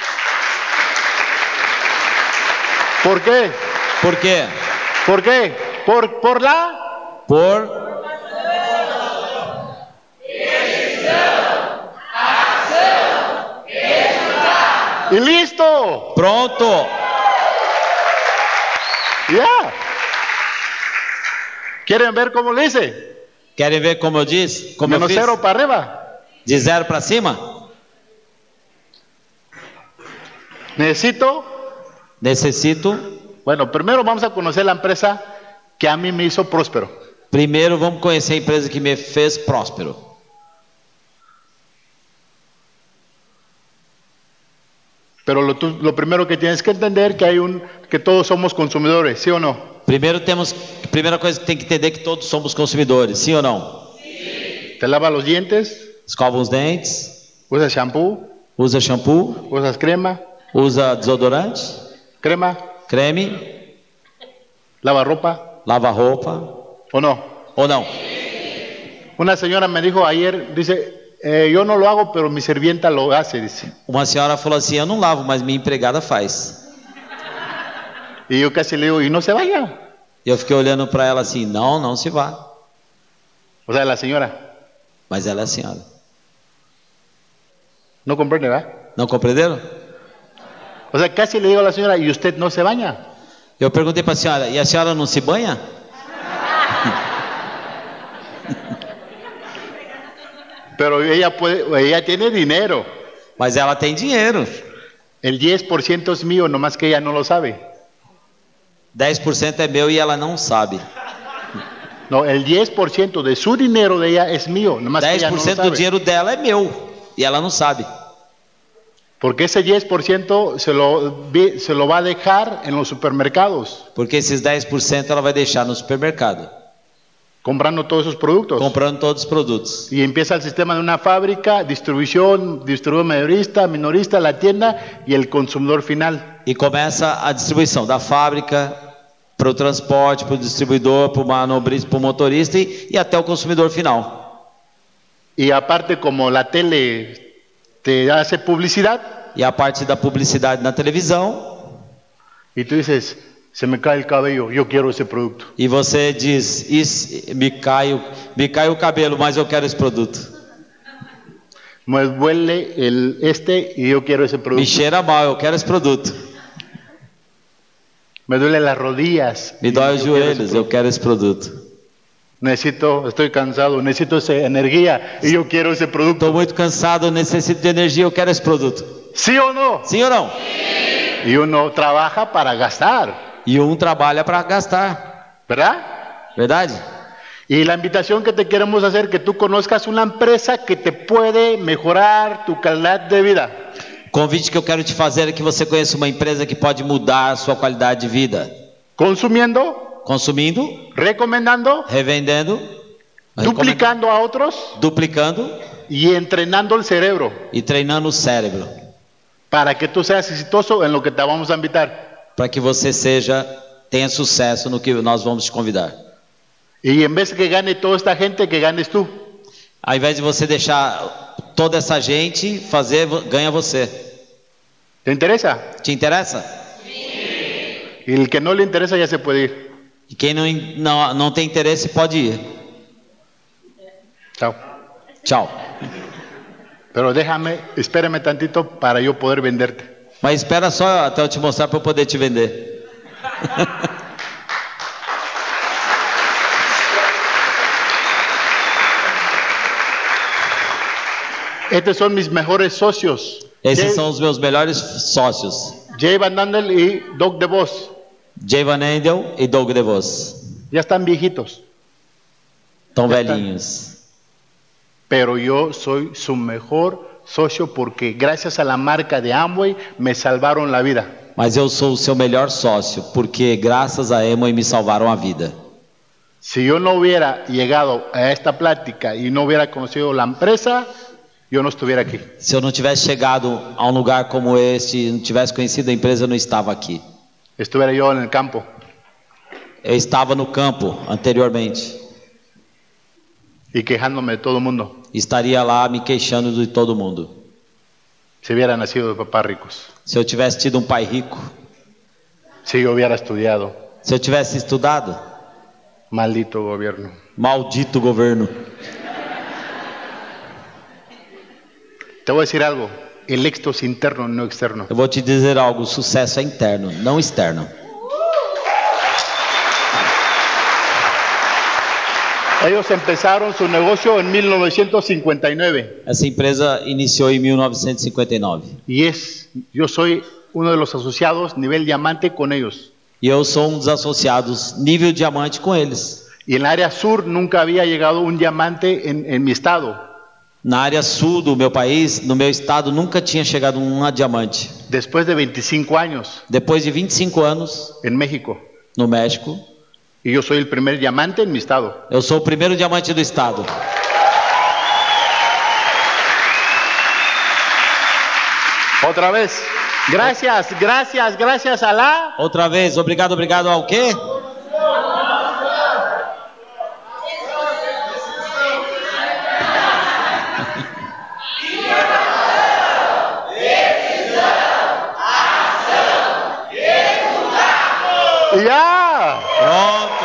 ¿Por qué? Por quê? ¿Por qué? Por, por la... Por Y listo. pronto. Ya. ¿Quieren ver cómo lo hice? Querem ver como eu disse? Como eu Menos fiz? cero para arriba. De zero para cima? Necesito... Necessito. Bueno, primero vamos a conocer la empresa que a mí me hizo próspero. Primeiro vamos conhecer a empresa que me fez próspero. Pero lo, tú- lo primero que tienes que entender que hay un que todos somos consumidores, ¿sí o no? Primeiro temos, primeira coisa que tem que entender é que todos somos consumidores, sim ou não? Te lavas los dientes, Escova os dentes, usas shampoo, usa shampoo, usas crema, usa desodorante, crema, creme, lava ropa, lava roupa ¿o no? ou não? Una señora me dijo ayer, dice, eh, yo no lo hago, pero mi sirvienta lo hace, dice. Uma senhora falou assim: eu não lavo, mas minha empregada faz. Y yo casi le digo, y no se vaya. E eu fiquei olhando para ela assim: não, não se vá. O sea, la señora, Mas ela é a senhora. no comprende, ¿verdad? Não compreenderam? O sea, casi le digo a la señora, y usted no se baña. Eu perguntei para a senhora: e a senhora não se banha? Pero ella puede, ella tiene dinero. Mas ela tem dinheiro. El diez por ciento es mío, nomás que ella no lo sabe. dez por cento é meu e ela não sabe. No, el diez por ciento de su dinero de ella es mío, nomás que dez ella no por lo cento do sabe. dinheiro dela é meu e ela não sabe. Porque ese diez por ciento se lo, vi- se lo va a dejar en los supermercados, Porque esses dez por cento ela vai deixar no supermercado, comprando todos esos productos. comprando todos os produtos. Y empieza el sistema de una fábrica, distribución, distribuidor mayorista, minorista, la tienda y el consumidor final. E começa a distribuição da fábrica para o transporte, para o distribuidor, para o manobrista, para o motorista e, e até o consumidor final. Y aparte, como la tele te hace publicidad, E a parte da publicidade na televisão, y tú dices, se me cae el cabello, yo quiero ese producto. e você diz: Isso, me cai, o- me cai o cabelo, mas eu quero esse produto. Me duele el este y yo quiero ese Me producto. cheira mal, eu quero esse produto. Me duele las rodillas. Me y dói os yo quiero ese joelhos, eu producto. quero esse produto. necesito, estoy cansado, necesito esa energía y yo quiero ese producto. Estou muito cansado, eu necessito de energia, eu quero esse produto. ¿Sí o no? Sim ou não? Y uno trabaja para gastar, E um trabalha para gastar, ¿verdad? verdade? Y la invitación que te queremos hacer, que tú conozcas una empresa que te puede mejorar tu calidad de vida. O convite que eu quero te fazer é que você conheça uma empresa que pode mudar a sua qualidade de vida. Consumiendo, Consumindo, recomendando, revendendo, duplicando a otros duplicando y entrenando el cerebro e treinando o cérebro. para que tú seas exitoso en lo que te vamos a invitar. Para que você seja, tenha sucesso no que nós vamos te convidar. Y en vez que gane toda esta gente, que ganes tú. Ao invés de você deixar toda essa gente fazer, ganha você. ¿Te interesa? Te interessa? Y el que no le interesa ya se puede ir. E quem não, não, não tem interesse pode ir. Chao. Tchau. Pero déjame, espérame tantito para yo poder venderte. Mas espera só até eu te mostrar para eu poder te vender. Estos son mis mejores socios. Esses Jay, são os meus melhores sócios. Jay Van Andel y Doug DeVos. Jay Van Andel e Doug DeVos. Ya están viejitos. Tão Já velhinhos. Pero yo soy su mejor socio porque gracias a la marca de Amway me salvaron la vida. Mas eu sou o seu melhor sócio, porque graças a Amway me salvaram a vida. Si yo no hubiera llegado a esta plática y no hubiera conocido la empresa, yo no estuviera aquí. Se eu não tivesse chegado a um lugar como este, não tivesse conhecido a empresa, eu não estava aqui. Estuviera yo en el campo. Eu estava no campo anteriormente. Y quejándome de todo el mundo. Estaria lá me queixando de todo mundo. Si hubiera nacido de papás ricos. Se eu tivesse tido um pai rico, Si yo hubiera estudiado. se eu tivesse estudado, Maldito gobierno. maldito governo. Te voy a decir algo. El éxito es interno, no externo. Eu vou te dizer algo, o sucesso é interno, não externo. Ellos empezaron su negocio en mil novecientos cincuenta y nueve. Essa empresa iniciou em mil novecentos e cinquenta e nove. Y es, yo soy uno de los asociados nivel diamante con ellos. E eu sou um dos associados nível diamante com eles. Y en el área sur nunca había llegado un diamante en, en mi estado. Na área sul do meu país, no meu estado, nunca tinha chegado uma diamante. Después de veinticinco años Depois de vinte e cinco anos en México. no México, Y yo soy el primer diamante en mi estado. eu sou o primeiro diamante do estado. Otra vez. Gracias, gracias, gracias a la... Outra vez, obrigado, obrigado ao quê? ¡Ya! Pronto.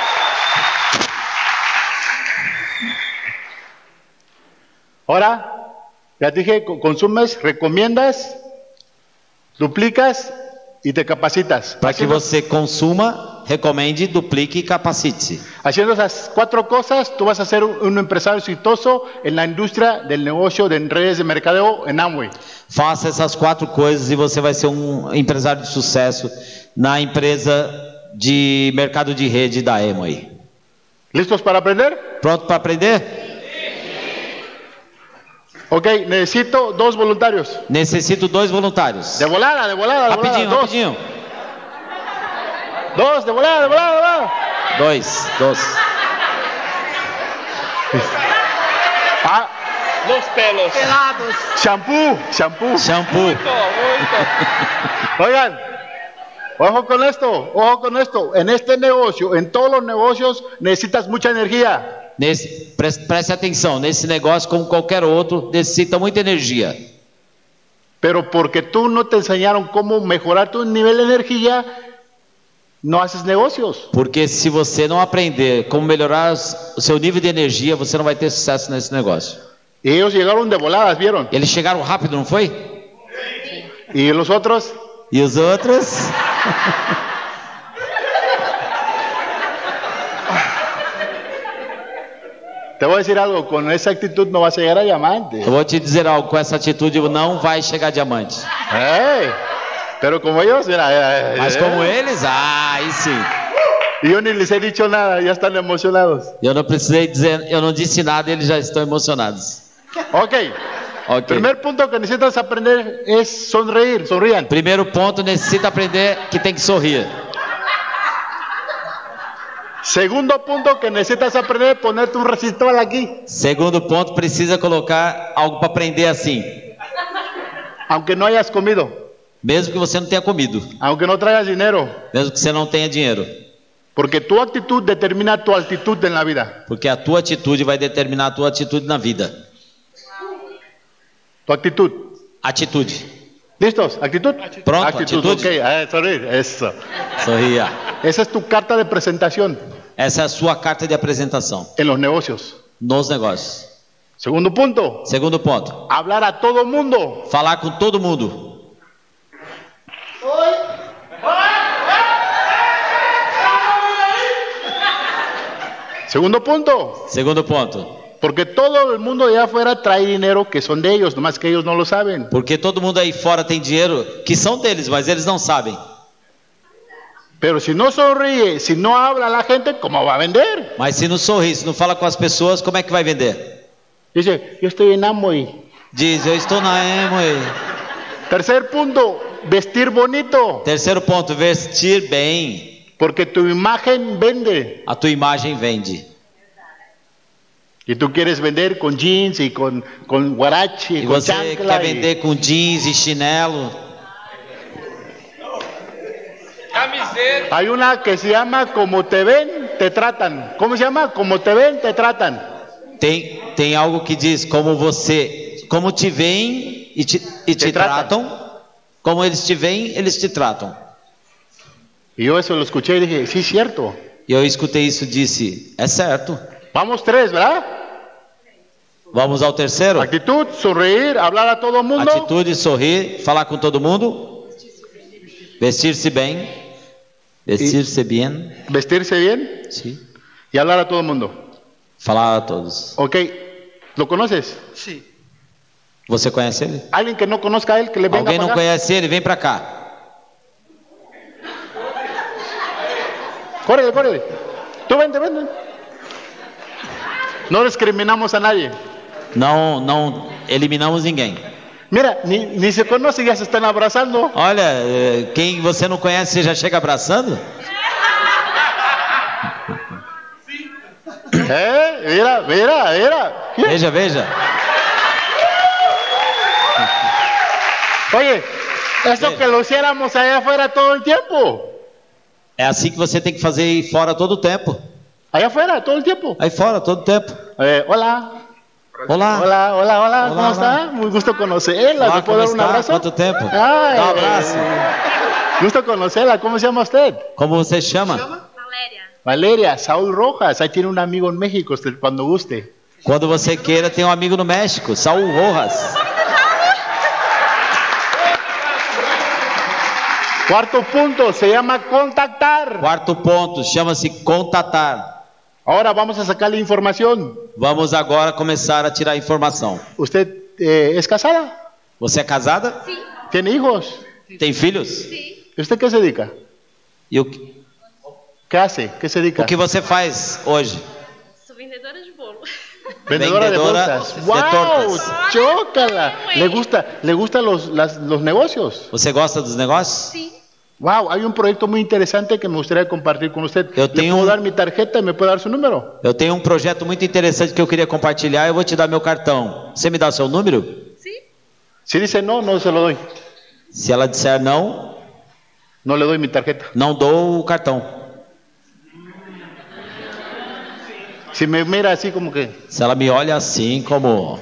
Ahora, ya te dije, co- consumes, recomiendas, duplicas y te capacitas. Para que Haciendo, você consuma, recomende, duplique e capacite-se. haciendo esas cuatro cosas, tú vas a ser un, un empresario exitoso en la industria del negocio de redes de mercadeo en Amway. Faça essas quatro coisas e você vai ser um empresário de sucesso na empresa de mercado de rede da Amway. ¿Listos para aprender? Pronto para aprender? Ok, necesito dos voluntarios. Necessito dois voluntários. De volada, de volada, de Rapidinho, volada. Dos, rapidinho. dos, de volada, de volada, de volada. Dois, dois. Ah, Los pelos. shampoo, shampoo. Shampoo. Oigan, ojo con esto, ojo con esto. En este negocio, en todos los negocios, necesitas mucha energía. Nesse, preste, preste atenção, nesse negócio, como qualquer outro, necessita muita energia. Pero porque tú no te enseñaron cómo mejorar tu nivel de energía, no haces negocios. Porque se você não aprender como melhorar os- o seu nível de energia, você não vai ter sucesso nesse negócio. Y ellos llegaron de voladas, ¿vieron? Eles chegaram rápido, não foi? Y los otros, E os outros? Te voy a decir algo, con esa actitud no vas a llegar a diamante. Eu vou te dizer algo, com essa atitude não vai chegar a diamante. Ey, pero como ellos, mira, eh, Mas eh, como eles, ah, aí sim. y yo ni les he dicho nada, ya están emocionados. Eu não precisei dizer, eu não disse nada e eles já estão emocionados. Ok, Ok. primer punto que necesitas aprender es sonreír, sonrían. Primeiro ponto, necessita aprender que tem que sorrir. Segundo punto que necesitas aprender es ponerte un resistol aquí, Segundo ponto, precisa colocar algo para aprender assim. aunque no hayas comido, Mesmo que você não tenha comido, aunque no traigas dinero, mesmo que você não tenha dinheiro. porque tu actitud determina tu altitud en la vida. Porque a tua atitude vai determinar a tua atitude na vida. Tu actitud. Atitude. ¿Listos? ¿Actitud? Pronto, actitud. actitud. Ok, eh, sonreír, eso. Sorria. Esa es tu carta de presentación Essa é a sua carta de apresentação en los negocios. nos negócios. Segundo punto, Segundo ponto, hablar a todo mundo. falar com todo mundo. Segundo punto, Segundo ponto, porque todo el mundo de allá afuera trae dinero que son de ellos, nomás que ellos no lo saben. porque todo mundo aí fora tem dinheiro que são deles, mas eles não sabem. Pero si no sonríe, si no habla a la gente, ¿cómo va a vender? Mas se não sorri, se não fala com as pessoas, como é que vai vender? Dice, yo estoy en Amway. Diz, eu estou na Amway. Tercer punto, vestir bonito, Terceiro ponto, vestir bem. porque tu imagen vende. A tua imagem vende. Y tú quieres vender con jeans y con, con guarache y E con você chancla. quer y- vender com jeans e chinelo. Hay una que se llama Como te ven, te tratan. ¿Cómo se llama? Como te ven, te tratan. Tem, tem algo que diz como você, como te veem e te, e te Te tratam. tratam, como eles te veem, eles te tratam. Y yo eso lo escuché y dije, sí, cierto. E eu escutei isso e disse, é certo. Vamos tres, ¿verdad? Vamos ao terceiro? Actitud, sonreír, hablar a todo mundo. Atitude, sorrir, falar com todo mundo, vestir-se bem, vestir-se bem, Vestirse bien sim. y hablar a todo mundo. Falar a todos. Ok, ¿lo conoces? Você conhece ele? Alguien que no conozca a él, que le venga Alguém para não acá. conhece ele? Vem pra cá. Córrele, córrele. Tú vente, vente. No discriminamos a nadie. Não, não eliminamos ninguém. Mira, ni, ni se conoce y ya se están abrazando. Olha, eh, quem você não conhece, você já chega abraçando? Eh, mira, mira, mira. Veja, veja. Oye, eso que lo hiciéramos allá afuera todo el tiempo. É assim que você tem que fazer aí fora todo o tempo. Allá afuera todo el tiempo. Aí fora todo o tempo. Eh, hola. Olá. Hola, hola, hola, ¿cómo Hola, está? Muy gusto conocerla. Olá, ¿Me puedo como dar un está? abrazo? Quanto tempo? Ay, Dá um abraço. gusto conocerla. ¿Cómo se llama usted? Como você chama? Valéria. Valeria, Saúl Rojas. Ahí tiene un amigo en México, usted, cuando guste. Quando você queira, tem um amigo no México, Saúl Rojas. Cuarto punto, se llama contactar. Quarto ponto, chama-se contatar. Ahora vamos a sacarle información. Vamos agora começar a tirar informação. ¿Usted eh, es casada? Você é casada? ¿Tiene hijos? Tem filhos? ¿Y usted qué se dedica? E o que, ¿Qué hace? ¿Qué se dedica? o que você faz hoje? Sou vendedora de bolo. Vendedora, Vendedora de bolsas. de ¡Wow! tortas. ¡Chócala! ¿Le gusta, le gustan los, las- los negocios? Você gosta dos negócios? Sim. ¡Wow! Hay un proyecto muy interesante que me gustaría compartir con usted. Yo ¿Le tengo puedo un- dar mi tarjeta y me puede dar su número? Eu tenho um projeto muito interessante que eu queria compartilhar. Eu vou te dar meu cartão. Você me dá o seu número? Sim. Si dice no, no se lo doy. Se ela disser não, No le doy mi tarjeta. não dou o cartão. Si me mira así como que, Se ela me olha assim como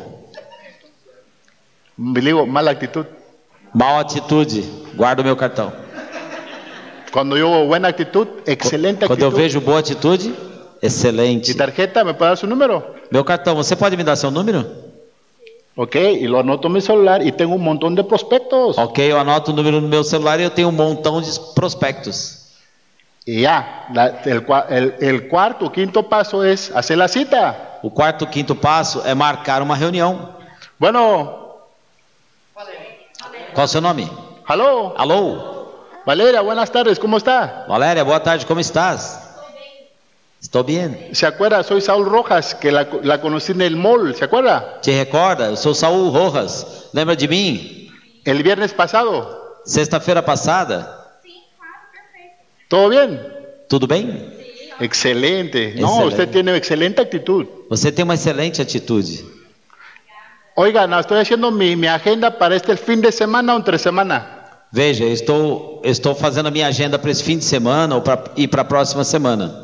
me digo, mala actitud. mal atitude, guarda o meu cartão. Cuando yo veo buena actitud, excelente Quando eu actitud. vejo boa atitude, excelente. Mi tarjeta, ¿me puede dar su número? Meu cartão, você pode me dar seu número? Ok, y lo anoto en mi celular y tengo un montón de prospectos. Ok, eu anoto o número no meu celular e eu tenho um montão de prospectos. Y ya, la- el, cua- el- el cuarto, quinto paso es hacer la cita. O quarto, quinto passo é marcar uma reunião. Bueno, Qual o seu nome? aló, Alô? Valeria, buenas tardes, ¿cómo está? Valéria, boa tarde, como estás? Estou bem. ¿Se acuerda? Soy Saúl Rojas, que la, la conocí en el mall, ¿se acuerda? Te recorda? Eu sou Saúl Rojas. Lembra de mim? El viernes pasado. Sexta-feira passada. ¿Todo bien? Tudo bem? Excelente. No, Excelente. usted tiene excelente actitud. Você tem uma excelente atitude. Oiga, no, estoy haciendo mi, mi agenda para este fin de semana o entre semana. Veja, eu estou, eu estou fazendo a minha agenda para esse fim de semana ou pra, e para a próxima semana.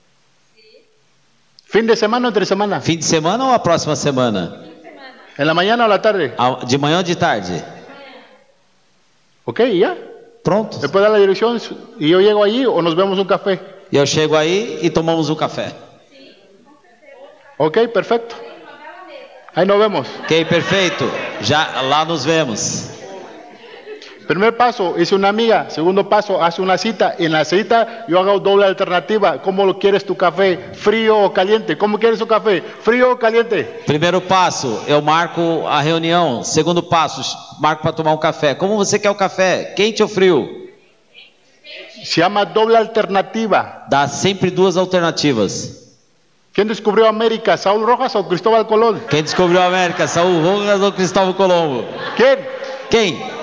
¿Fin de semana o entre semana? Fim de semana ou a próxima semana? ¿En la mañana o la tarde? A- De manhã ou de tarde? Ok, ya. Pronto. ¿Me puede dar la dirección y yo llego allí o nos vemos un café? E eu chego aí e tomamos um café. Ok, perfecto. Ahí nos vemos. Ok, perfeito. Já lá nos vemos. Primer paso, hice una amiga. Segundo paso, hace una cita. En la cita yo hago doble alternativa. ¿Cómo lo quieres tu café? ¿Frío o caliente? ¿Cómo quieres tu café? ¿Frío o caliente? Primeiro passo, eu marco a reunião. Segundo passo, marco para tomar um café. Como você quer o café? Quente ou frio? Se llama doble alternativa. Dá sempre duas alternativas. ¿Quién descubrió América? ¿Saúl Rojas o Cristóbal Colón? Quem descobriu a América? Saúl Rojas ou Cristóvão Colombo? ¿Quién? Quem?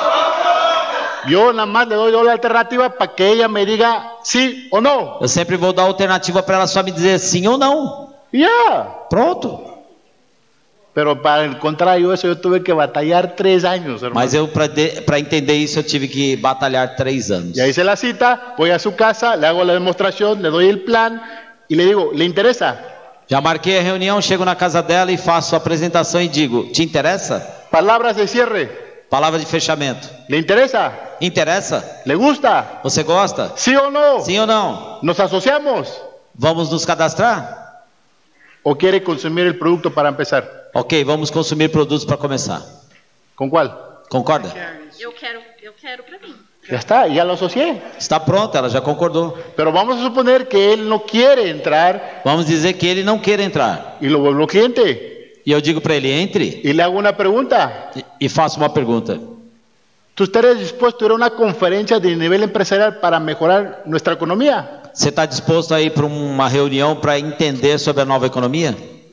Yo nada más le doy doble alternativa para que ella me diga sí o no. Eu sempre vou dar alternativa para ela só me dizer sim ou não. Ya. Pronto. Pero para encontrar yo eso yo tuve que batallar tres años, hermano. Mas eu, para entender isso, eu tive que batalhar três anos. Ya hice la cita, voy a su casa, le hago la demostración, le doy el plan y le digo, ¿le interesa? Já marquei a reunião, chego na casa dela e faço a apresentação e digo: te interessa? Palabras de cierre. Palavra de fechamento. ¿Le interesa? Interessa? ¿Le gusta? Você gosta? ¿Sí o no? Sim ou não? ¿Nos asociamos? Vamos nos cadastrar? ¿O quiere consumir el producto para empezar? Ok, vamos consumir produtos para começar. ¿Con cuál? Concorda? Eu quero, eu quero pra mim. Ya está, ya lo asocié. Está pronta, ela já concordou. Pero vamos a suponer que él no quiere entrar Vamos dizer que ele não quer entrar. y lo vuelvo cliente. E eu digo para ele: entre. Y le hago una pregunta. E, e faço uma pergunta. ¿Tú estarías dispuesto a ir a una conferencia de nivel empresarial para mejorar nuestra economía? Você está disposto a ir para uma reunião para entender sobre a nova economia?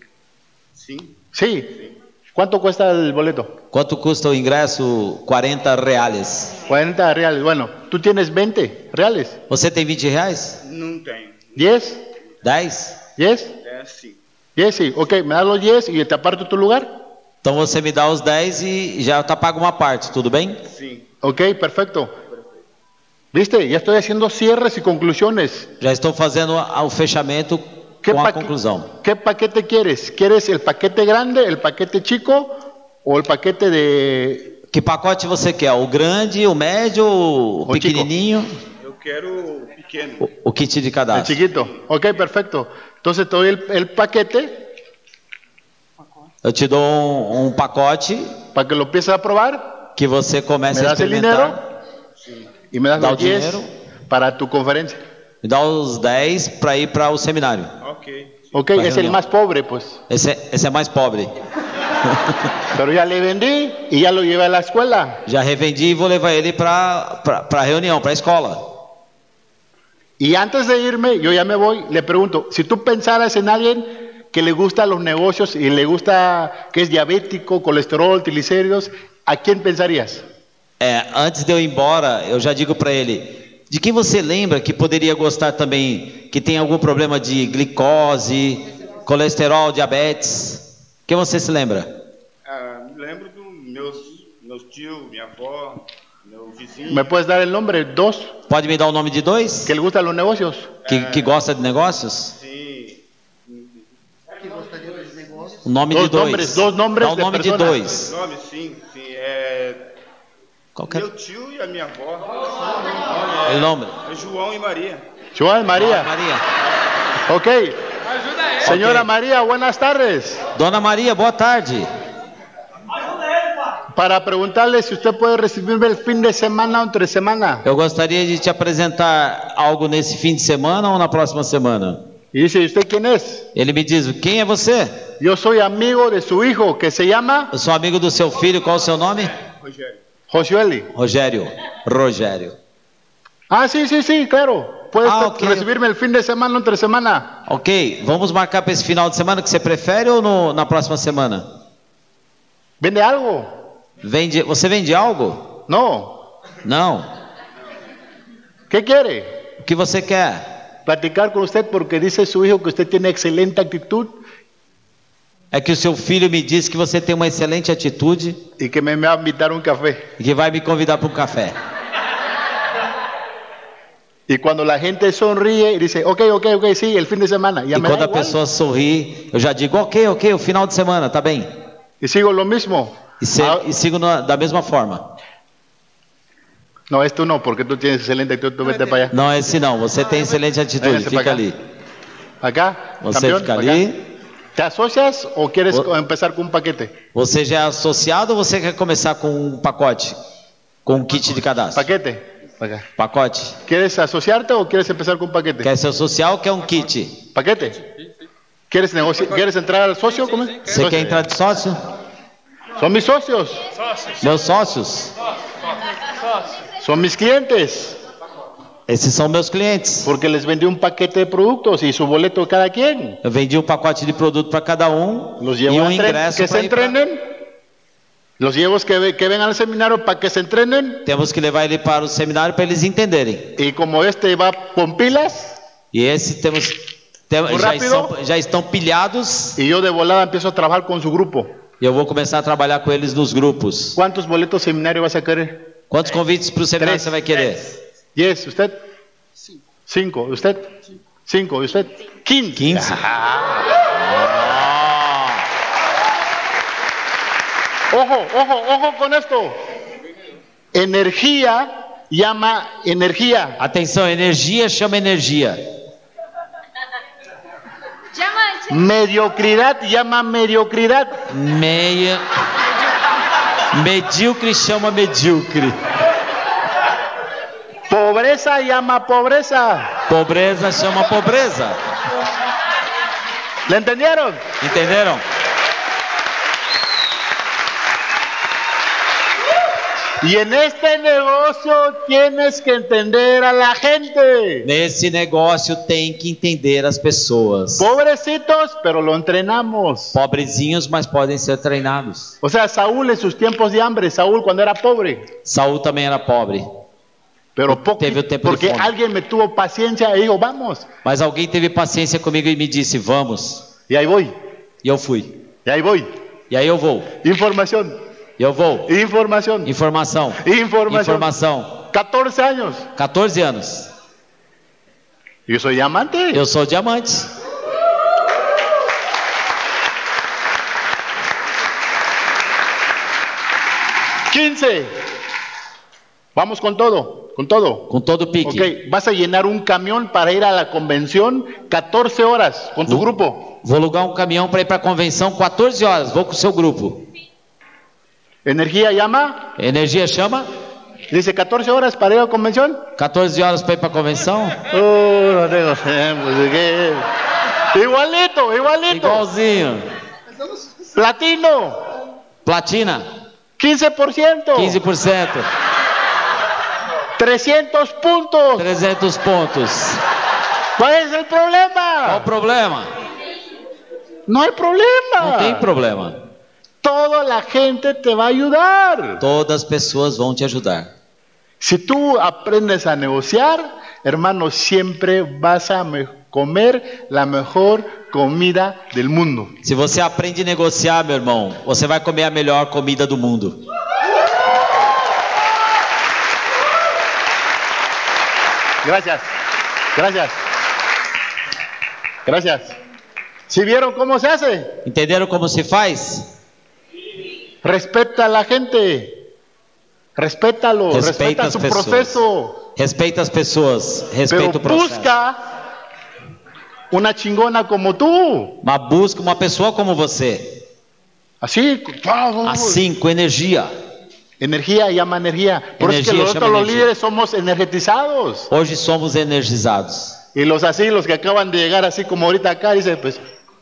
Sí. ¿Cuánto cuesta el boleto? Quanto custa o ingresso? quarenta reais. cuarenta reales. Bueno, tú tienes veinte reales. Você tem vinte reais? Não tenho. ¿diez? dez? ¿diez? É sim. diez, sí. Ok, me das los diez y te aparto tu lugar. Então você me dá os dez e já está pago uma parte, tudo bem? Sim. Ok, perfecto. ¿Viste? Ya estoy haciendo cierres y conclusiones. Já estou fazendo a- o fechamento ¿Qué, com a paque- conclusão. ¿Qué paquete quieres? ¿Quieres el paquete grande, el paquete chico o el paquete de... Que pacote você quer? O grande, o médio, o O pequenininho? Eu quero o pequeno. O, o kit de El cadastro. chiquito. Ok, perfecto. Entonces te doy el, el paquete Eu te dou um, um pacote para que lo empieces a probar. que você comece Me a das el dinero experimentar. y me das Da los o diez dinero. para tu conferencia. Me dá os dez para ir para o seminário. Ok. Ok, Para es el reunión. más pobre, pues. Esse é, esse é mais pobre. Pero ya le vendí y ya lo llevé a la escuela. Já revendi e vou levar ele para a reunião, para a escola. Y antes de irme, yo ya me voy, le pregunto, si tú pensaras en alguien que le gusta los negocios y le gusta que es diabético, colesterol, triglicéridos, ¿a quién pensarías? É, antes de eu ir embora, eu já digo para ele: de quem você lembra que poderia gostar também, que tem algum problema de glicose, colesterol, diabetes? Quem você se lembra? Ah, me lembro dos meus, meus tios, minha avó, meu vizinho. ¿Me puedes dar el nombre? Dos, Pode me dar o nome de dois? que le gustan los negocios. Que, que gosta de negócios? Sim. O nome Dos de dois. nombres, dos nombres Dá o de nome de personas. dois. Nome, sim, sim. É Qualquer... meu tio e a minha avó. O nome. É João e Maria. Joan María. Maria. Ok. Señora Ok. María, buenas tardes. Dona Maria, boa tarde. Para preguntarle si usted puede recibirme el fin de semana o entre semana. Eu gostaria de te apresentar algo nesse fim de semana ou na próxima semana? Y dice, ¿y usted quién es? Ele me diz, quem é você? Yo soy amigo de su hijo que se llama Eu sou amigo do seu filho, qual é o seu nome? Josueli. Rogério. Rogério. Ah, sí, sí, sí, claro. Puedes Ah, ok. recibirme el fin de semana o entre semana. Ok, vamos marcar para esse final de semana que você prefere ou no, na próxima semana? ¿Vende algo? Vende, você vende algo? No. Não. ¿Qué quiere? O que você quer? Platicar con usted porque dice su hijo que usted tiene excelente actitud É que o seu filho me disse que você tem uma excelente atitude y que me, me va a invitar a un café. e que vai me convidar para um café. Y cuando la gente sonríe y dice, ok, ok, ok, sí, el fin de semana. Ya E me da quando a igual. pessoa sorri, eu já digo, ok, ok, o final de semana, tá bem. Y sigo lo mismo. E, se- Ah, e sigo na- da mesma forma. no, esto no, porque tú tienes excelente actitud, tú vete para allá. Não, esse não, você tem excelente atitude, Véngase pra fica cá. ali. Acá, Você campeón, fica acá. ali. ¿Te asocias o quieres O- empezar con un paquete? Você já é associado ou você quer começar com um pacote? Com um kit de cadastro? Paquete. Acá. Pacote. ¿Quieres asociarte o quieres empezar con un paquete? Quer ser social ou quer um kit? Paquete. ¿Quieres, negoci- ¿Quieres entrar al socio? ¿Cómo es? Você Socio. quer entrar de sócio? Son mis socios, Meus sócios? son mis clientes, Esses são meus clientes. porque les vendí un paquete de productos y su boleto cada quien. Eu vendi um pacote de produto para cada um Los e llevo um a entren- ingresso que se para ir pra... entrenen. Los llevo que, ve- que vengan al seminario para que se entrenen. Temos que levar ele para o seminário para eles entenderem. Y como este va con pilas, E esse temos, tem- Muito já, rápido. estão, já estão pilhados y yo de volada empiezo a trabajar con su grupo. e eu vou começar a trabalhar com eles nos grupos. ¿Cuántos boletos seminario vas a querer? Quantos convites para o seminário Três. você vai querer? Yes, ¿usted? Cinco. ¿Usted? Cinco. ¿Y usted? Quince. quinze. Ojo, ojo, ojo con esto. Energía llama energía. Atenção, energia chama energia. Diamante. Mediocridad llama mediocridad. Meia. Medíocre chama medíocre. Pobreza llama pobreza. Pobreza chama pobreza. ¿Le entendieron? Entenderam? Y en este negocio tienes que entender a la gente. Nesse negócio tem que entender as pessoas. Pobrecitos, pero lo entrenamos. Pobrezinhos, mas podem ser treinados. O sea, Saúl en sus tiempos de hambre, Saúl cuando era pobre, Saul também era pobre, pero poco, Teve o tempo de porque fome. alguien me tuvo paciencia y dijo, vamos. mas alguém teve paciência comigo e me disse, vamos. Y ahí voy, E eu fui. y ahí voy. E aí eu vou. Información, E eu vou. información, Informação. información. Informação. catorce años. quatorze anos. Yo soy diamante. Eu sou diamante. quince. Vamos con todo, con todo. Com todo o pique. Ok, vas a llenar un camión para ir a la convención catorce horas con tu Uh. grupo. Vou alugar um caminhão para ir para a convenção quatorze horas. Vou com o seu grupo. Energía llama, Energia chama? dice catorce horas para ir a la convención. quatorze horas para ir para a convenção? Oh, no tengo tiempo, ¿de qué? Igualito, igualito. Igualzinho. Platino, Platina, quince por ciento. quinze por cento. trescientos puntos. trezentos pontos. ¿Cuál es el Qual o problema? problema? No hay problema. Não tem problema. Toda la gente te va a ayudar. Todas as pessoas vão te ajudar. Si tú aprendes a negociar, hermano, siempre vas a me- comer la mejor comida del mundo. Se você aprende a negociar, meu irmão, você vai comer a melhor comida do mundo. Gracias, gracias, gracias. ¿Sí vieron cómo se hace? Entenderam como se faz? Respeta a la gente, respétalo, Respeita respeta as su pessoas. proceso, Respeita as pessoas, pero respeita o processo. busca una chingona como tú. Mas busca uma pessoa como você. Así, Assim, com energia. energía llama energía. Por eso es que Energía nosotros llama los energía. líderes somos energetizados. Hoje somos energizados. Y los así, los que acaban de llegar así como ahorita acá, dicen pues...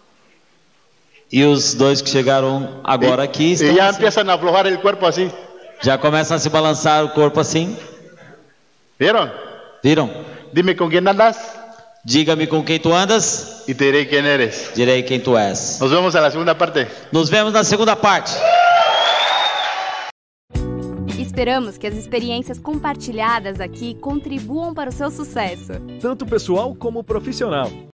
E os dois que chegaram agora aqui Y estão ya assim. empiezan a aflojar el cuerpo así. Já começam a se balançar o corpo assim. ¿Vieron? Viram? Dime con quién andas Diga-me com quem tu andas, y te diré quién eres. direi quem tu és. Nos vemos a la segunda parte. Nos vemos na segunda parte. Esperamos que as experiências compartilhadas aqui contribuam para o seu sucesso. Tanto pessoal como profissional.